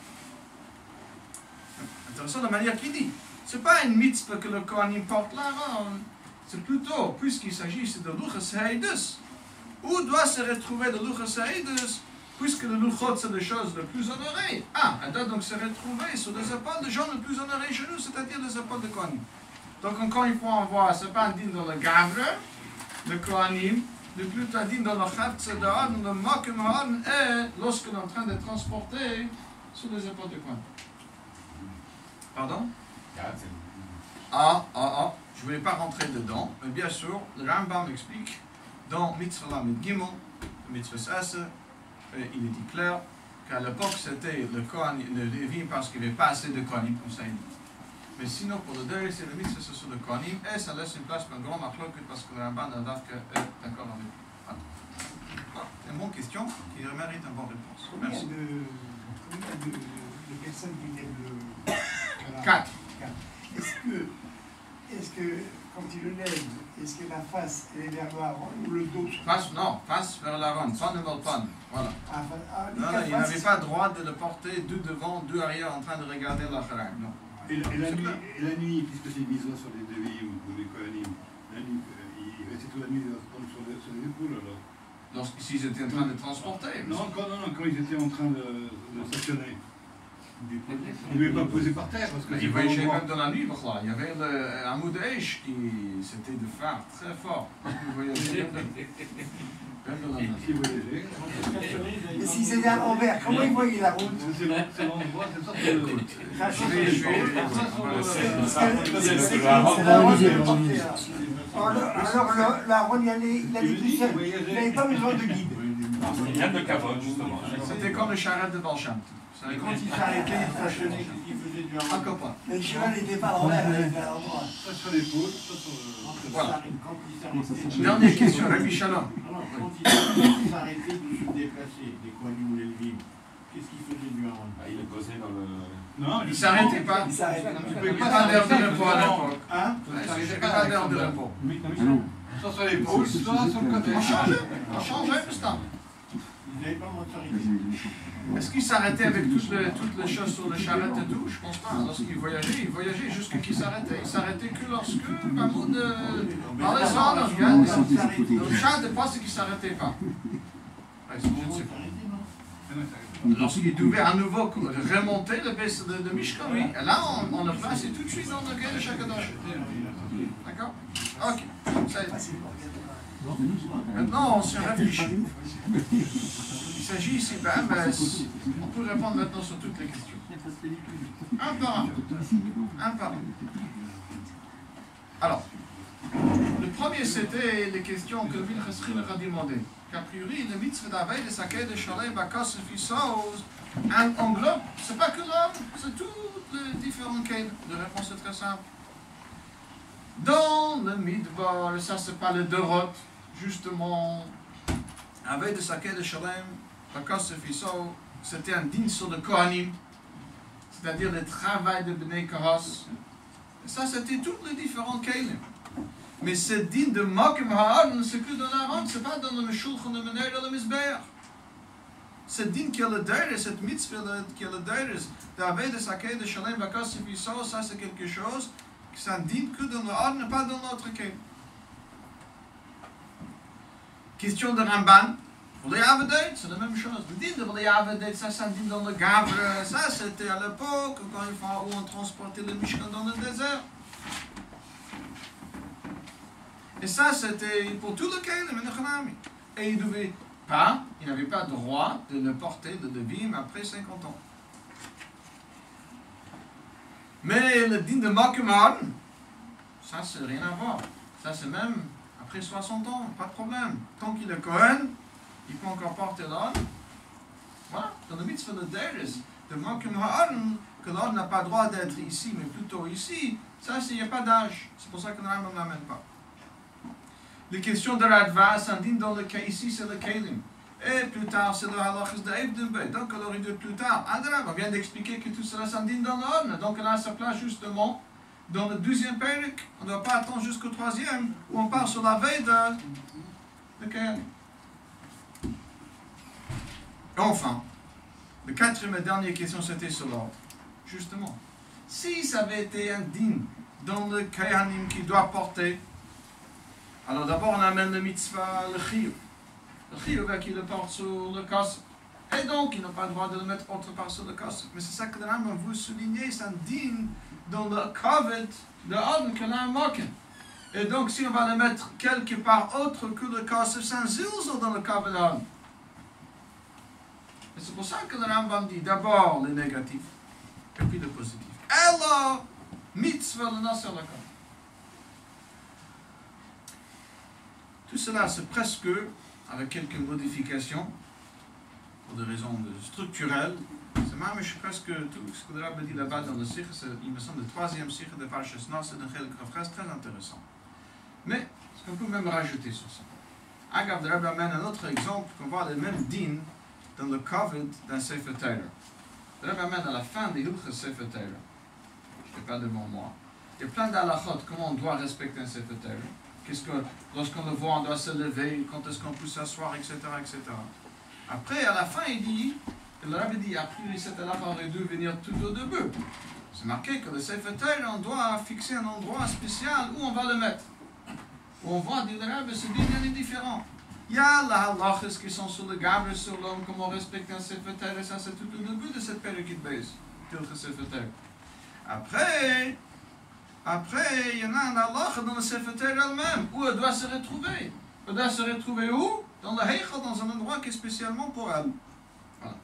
Intéressant la manière qu'il dit. Ce n'est pas une mitzvah que le Kohen porte l'Aaron, c'est plutôt, puisqu'il s'agit de Luchos Haïdus, où doit se retrouver le Luchos Haïdus, puisque le Luchot c'est les choses les plus honorées. Ah, elle doit donc se retrouver sur les épaules des gens les plus honorés chez nous, c'est-à-dire les épaules de Kohen. Donc encore une fois, on voit, ce n'est pas un din dans le Gavre, le Kohanim, le plus tardin dans le Chavtze d'Aaron, le Mokim Aaron, est lorsqu'on est en train de transporter sur les épaules de Kohen. Pardon? Ah, ah, ah, je ne voulais pas rentrer dedans, mais bien sûr, le Rambam explique dans Mitzvah Lamed Gimel, Mitzvah Sase, il est dit clair qu'à l'époque c'était le Kohen, le Lévi, parce qu'il n'y avait pas assez de Kohanim, comme ça il dit. Mais sinon, pour le deuil, c'est le mitzvah sur le Kohanim, et ça laisse une place pour un grand machlok, parce que le Rambam n'a d'accord avec. C'est une bonne question qui mérite une bonne réponse. Combien Merci. de, combien de, de personnes qui lèvent le... Quatre. Est-ce que, est-ce que, quand il le lève, est-ce que la face elle est vers le haron ou le dos? Face, non, face vers la ronde, pas devant le pan. Voilà. Ah, ah, les Non, non, quatre il faces, n'avait pas le droit de le porter deux devant, deux arrière en train de regarder la haram. Non. Et la, et la nuit, et la nuit, puisque c'est une mise sur les devis ou les Kohanim, la nuit, euh, il restait toute la nuit donc, sur, les, sur les épaules alors. Lorsque s'ils étaient en train de transporter. Non, quand, non, non, quand ils étaient en train de, de stationner. Ils ne devaient pas poser par terre parce que Mais c'est il pas voyageait l'endroit. même dans la nuit, voilà. Il y avait le, un moudèche qui c'était de phare très fort. Il voyageait même dans, même dans la nuit. Ils voyageaient. mais s'ils étaient à l'envers, comment ils voyaient la route? C'est l'en- c'est l'endroit, c'est ça que... Je vais, je vais, C'est la route qui est portée, là. Alors, le- alors le- la ronde, il allait, il allait tout seul. Il n'avait pas besoin de guide. C'est bien de cavote, justement. C'était comme le charrette de Balcham. Et quand il s'arrêtait, il stationnait, qu'est-ce qu'il faisait du haron? Encore pas. Mais le cheval n'était pas à l'envers, il était à l'endroit. Soit sur l'épaule, soit sur le... Voilà. Quand il s'arrêtait, Dernière question, Rabbi Shalom. alors, quand il il s'arrêtait de se déplacer, des Kohanim ou les Lévim, qu'est-ce qu'il faisait du haron? Ah, il est posé dans le... Non, Il s'arrêtait pas. Il s'arrêtait. Tu Il peux n'y avait pas pas d'heure de s'arrêter, repos à l'époque. Hein? Ouais, Il n'y avait pas d'heure de repos. soit sur l'épaule, soit sur le côté. On changeait, on changeait tout ce temps. Ils n'avaient pas motorisé. Est-ce qu'il s'arrêtait avec toutes les, toutes les choses sur le charrette et tout? Je pense pas. Lorsqu'il voyageait, il voyageait jusqu'à qu'il s'arrêtait. Il s'arrêtait que lorsque Mahmoud parlait sans le regarde. Le chat de pas, c'est qu'il ne s'arrêtait pas. Ouais, je ne sais pas. Lorsqu'il devait à nouveau remonter le baisse de, de Mishkan, oui. Et là, on, on le place et tout de suite dans le cas de Shakadosh. D'accord? Ok. Ça y est. Maintenant, on se réfléchit. Il s'agit ici, ben, ben, on peut répondre maintenant sur toutes les questions. Un par un. Un par un. Alors, le premier, c'était les questions que Vil Chesri leur a demandées. Qu'a priori, le mitzvah d'Aveil de Sakeh de Shalem, Bakos et Fissos, englobe, c'est pas que l'homme, c'est toutes les différents cas. La réponse est très simple. Dans le Midbar, ça c'est pas le Dorot, justement, Aveil de Sakeh de Shalem, Bakos et Fissos, c'était un din sur le Kohanim, c'est-à-dire le travail de Bnei Kahos. Et ça, c'était tous les différents cas. Mais ce din de Mokim Ha'aron, c'est que dans la ronde, c'est pas dans le Shulchan de Menel ou le Mizbeach. Ce din qui est le Deiris, cette mitzvah qui est le Deiris, d'Aved de Sakeh de Shalem Bakos et Fissos, ça c'est quelque chose qui c'est un din que dans le Ha'aron, pas dans l'autre cas. Question de Ramban. Pour les Avedet, c'est la même chose. Le din de les Avedet, ça c'est un din dans le Gavre, ça c'était à l'époque, quand il faut, où on transportait le Mishkan dans le désert. Et ça, c'était pour tout le cas, le Menachanami. Et il ne devait pas, il n'avait pas droit de le porter de Levim après cinquante ans. Mais le din de Makimar, ça, c'est rien à voir. Ça, c'est même après soixante ans, pas de problème. Tant qu'il est Cohen, il peut encore porter l'âne. Voilà, dans le mitzvah de Deiris, de Makimar, que l'âne n'a pas le droit d'être ici, mais plutôt ici, ça, il n'y a pas d'âge. C'est pour ça que l'âne ne l'amène pas. Les questions de Radva, c'est un din dans le cas ici, c'est le Kalim. Et plus tard, c'est le halachas de Eibdenbe. Donc, alors, il dit plus tard, Adrab, on vient d'expliquer que tout cela, c'est un din dans l'ordre. Donc, là, ça place justement dans le deuxième périk. On ne doit pas attendre jusqu'au troisième, où on part sur la veille de, de Kalim. Et enfin, le quatrième et dernière question, c'était sur l'ordre. Justement, si ça avait été un din dans le Kayanim qui doit porter, alors d'abord on amène le mitzvah, le chiyuv. Le chiyuv qui le porte sur le kassef. Et donc il n'a pas le droit de le mettre autre part sur le kassef. Mais c'est ça que le Rambam veut souligner, c'est un din dans le kavod de Adam que l'un manque. Et donc si on va le mettre quelque part autre que le kassef, c'est un zilzal dans le kavod d'Adam. Et c'est pour ça que le Rambam dit d'abord le négatif, et puis le positif. Et là, mitzvah le nasser le kassef. Tout cela, c'est presque, avec quelques modifications, pour des raisons structurelles, c'est même presque tout ce que le Rabbi dit là-bas dans le sikh, il me semble le troisième sikh de Parshas Nass, c'est un phrase très intéressant. Mais, ce qu'on peut même rajouter sur ça. Agav, le Rebbe amène un autre exemple qu'on voit le même din dans le Kavod d'un Sefer Torah. Le Rebbe amène à la fin des Hilchos Sefer Torah. Je n'ai pas devant moi. Il y a plein d'halachot, comment on doit respecter un Sefer Torah. Qu'est-ce que, lorsqu'on le voit, on doit se lever, quand est-ce qu'on peut s'asseoir, et cetera, et cetera. Après, à la fin, il dit, le Rebbe dit, a priori, cette halakha aurait dû venir tout au début. C'est marqué que le Sefer Torah, on doit fixer un endroit spécial où on va le mettre. Où on voit, dit le Rebbe, ce din est différent. Il y a les halachas qui sont sur le gabre, sur l'homme, comment respecter un Sefer Torah, ça c'est tout au début de cette période qui base, le Sefer Torah. Après, après, il y en a un halacha dans le Sefer Torah elle-même, où elle doit se retrouver. Elle doit se retrouver où? Dans le Heichal, dans un endroit qui est spécialement pour elle. Voilà.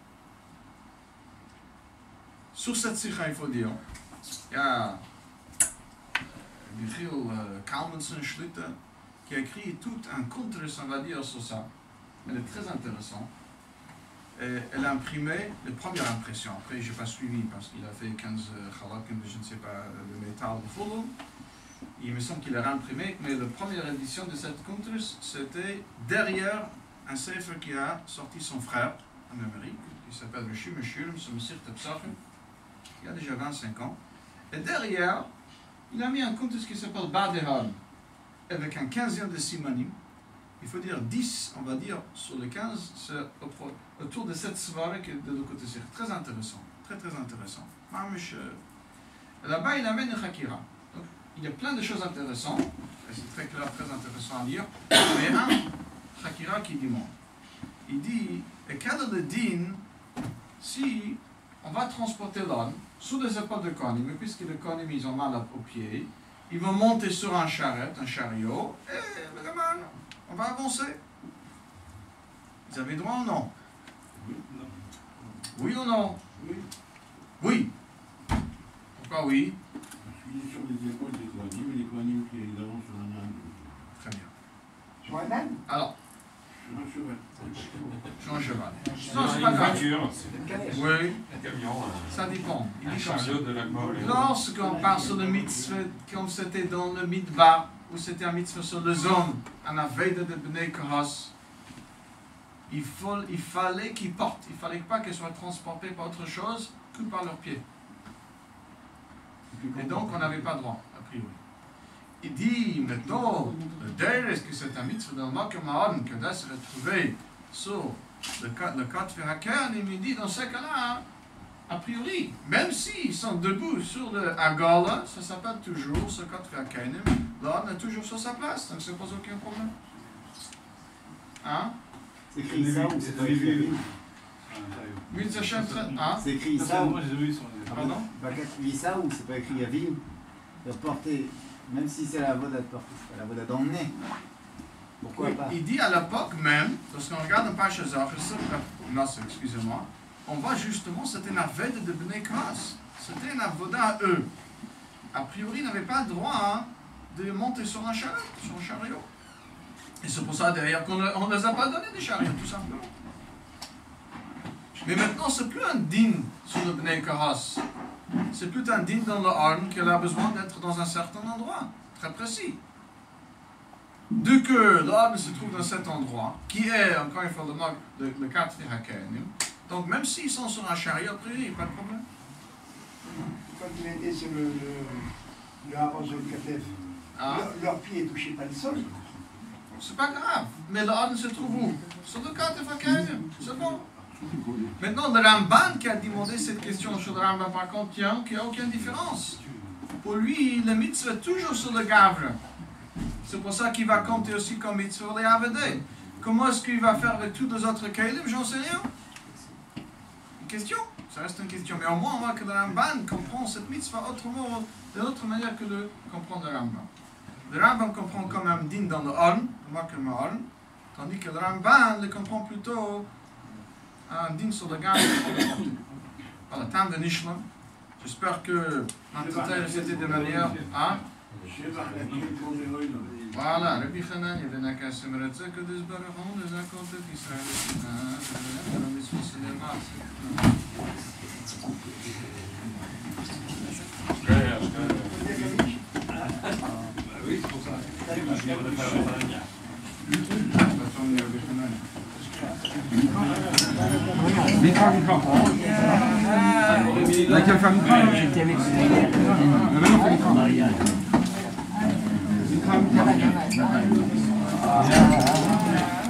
Sur cette sikha, il faut dire, il y a Michiel Kalmanson Schlitter qui a écrit tout un contre, on va dire, sur ça. Elle est très intéressante. Et elle a imprimé les premières impressions. Après, je n'ai pas suivi parce qu'il a fait quinze chalakim de je ne sais pas, le métal de Fulham. Il me semble qu'il a imprimé, mais la première édition de cette contre, c'était derrière un sefer qui a sorti son frère en Amérique, qui s'appelle le Shim Shurim, son Mesir Tepsachim, il y a déjà vingt-cinq ans. Et derrière, il a mis un contre qui s'appelle Badehan, avec un quinzième de Simanim. Il faut dire dix, on va dire, sur les quinze, c'est autour de cette svara qui est de l'autre côté. C'est très intéressant, très très intéressant. Là-bas, il amène une Chakira. Donc, il y a plein de choses intéressantes, et c'est très clair, très intéressant à lire, mais un Chakira qui dit moi. Il dit, et quel est le din si on va transporter l'âne sous les épaules de Kohanim, mais puisque les Kohanim ils ont mal aux pieds, ils vont monter sur un charrette, un chariot, et vraiment, on va avancer. Vous avez droit ou non? Oui, non. Oui ou non? Oui. Oui. Pourquoi oui? Je suis sur les épaules des Kohanim et les Kohanim qui les avancent sur un âne. Très bien. Sur un âne? Alors, Sur un cheval. sur un cheval. Non, Non, c'est une pas grave. voiture, Oui, un camion, un, ça dépend. Il un dit comme ça. chariot de la mort. Lorsqu'on parle sur le mitzvah, comme c'était dans le midbar, où c'était un mitzvah sur les hommes, un aveda de Bnei Kahas, il, faut, il fallait qu'ils portent, il ne fallait pas qu'ils soient transportés par autre chose que par leurs pieds. Et donc on n'avait pas droit, a priori. Il dit maintenant, le der, est-ce que c'est un mitzvah dans le Makam Ha'an, que doit se retrouver sur le quatre Hakan, il me dit dans ce cas-là, a priori, même s'ils sont debout sur le Agala, ça s'appelle toujours ce quatre Hakanim, l'âne est toujours sur sa place, donc ça ne pose aucun problème. Hein? C'est écrit ça ou c'est pas écrit? Mitzvah Shem, hein? C'est écrit ça ou Pardon? écrit ça ou c'est pas écrit Yavim? De porter, même si c'est la voda de porter, c'est pas la voda d'emmener. Pourquoi Oui, pas? il dit à l'époque même, lorsqu'on regarde un page Zachar, non, excusez-moi, on voit justement c'était une aveda de Bnei Kras. C'était une avoda à eux. A priori, ils n'avaient pas le droit hein, de monter sur un chariot, sur un chariot. Et c'est pour ça derrière qu'on ne les a pas donné des chariots, tout simplement. Mais maintenant, c'est plus un din sur le Bnei Kras. C'est plus un din dans le arme qu'elle a besoin d'être dans un certain endroit, très précis. Dès que l'arme se trouve dans cet endroit, qui est, encore une fois, le, le, le quatre Hakanim, donc même s'ils sont sur un chariot, après, il n'y a pas de problème. Quand il était sur le, le, le Haron sur le Katef, Ah. leur, leur pied ne touchait pas le sol. C'est pas grave, mais l'arme se trouve où? Sur le quatre Hakanim, c'est bon. Maintenant, le Ramban qui a demandé cette question sur le Ramban, par contre, tiens, qu'il n'y a aucune différence. Pour lui, le mitzvah est toujours sur le gavre. C'est pour ça qu'il va compter aussi comme mitzvah les avdé. Comment est-ce qu'il va faire avec tous les autres kalim? J'en sais rien. Une question? Ça reste une question. Mais au moins, on voit que le Ramban comprend cette mitzvah autrement, d'une autre manière que de comprendre le Ramban. Le Ramban comprend comme un din dans le Orn, le Makam Ha'an, tandis que le Ramban le comprend plutôt un din sur le gavre. Voilà, tam de Nishlam. J'espère que l'entretien c'était de manière. Hein? Voilà, Rabbi Hanan, il y avait un cas similaire que des barons, des accords d'Israël, des mitzvot cinéma. Oui, c'est pour ça. Mikra, Mikra. Laquelle femme Mikra? J'étais avec Ah ben non, c'est Mikra. Mikra, Mikra.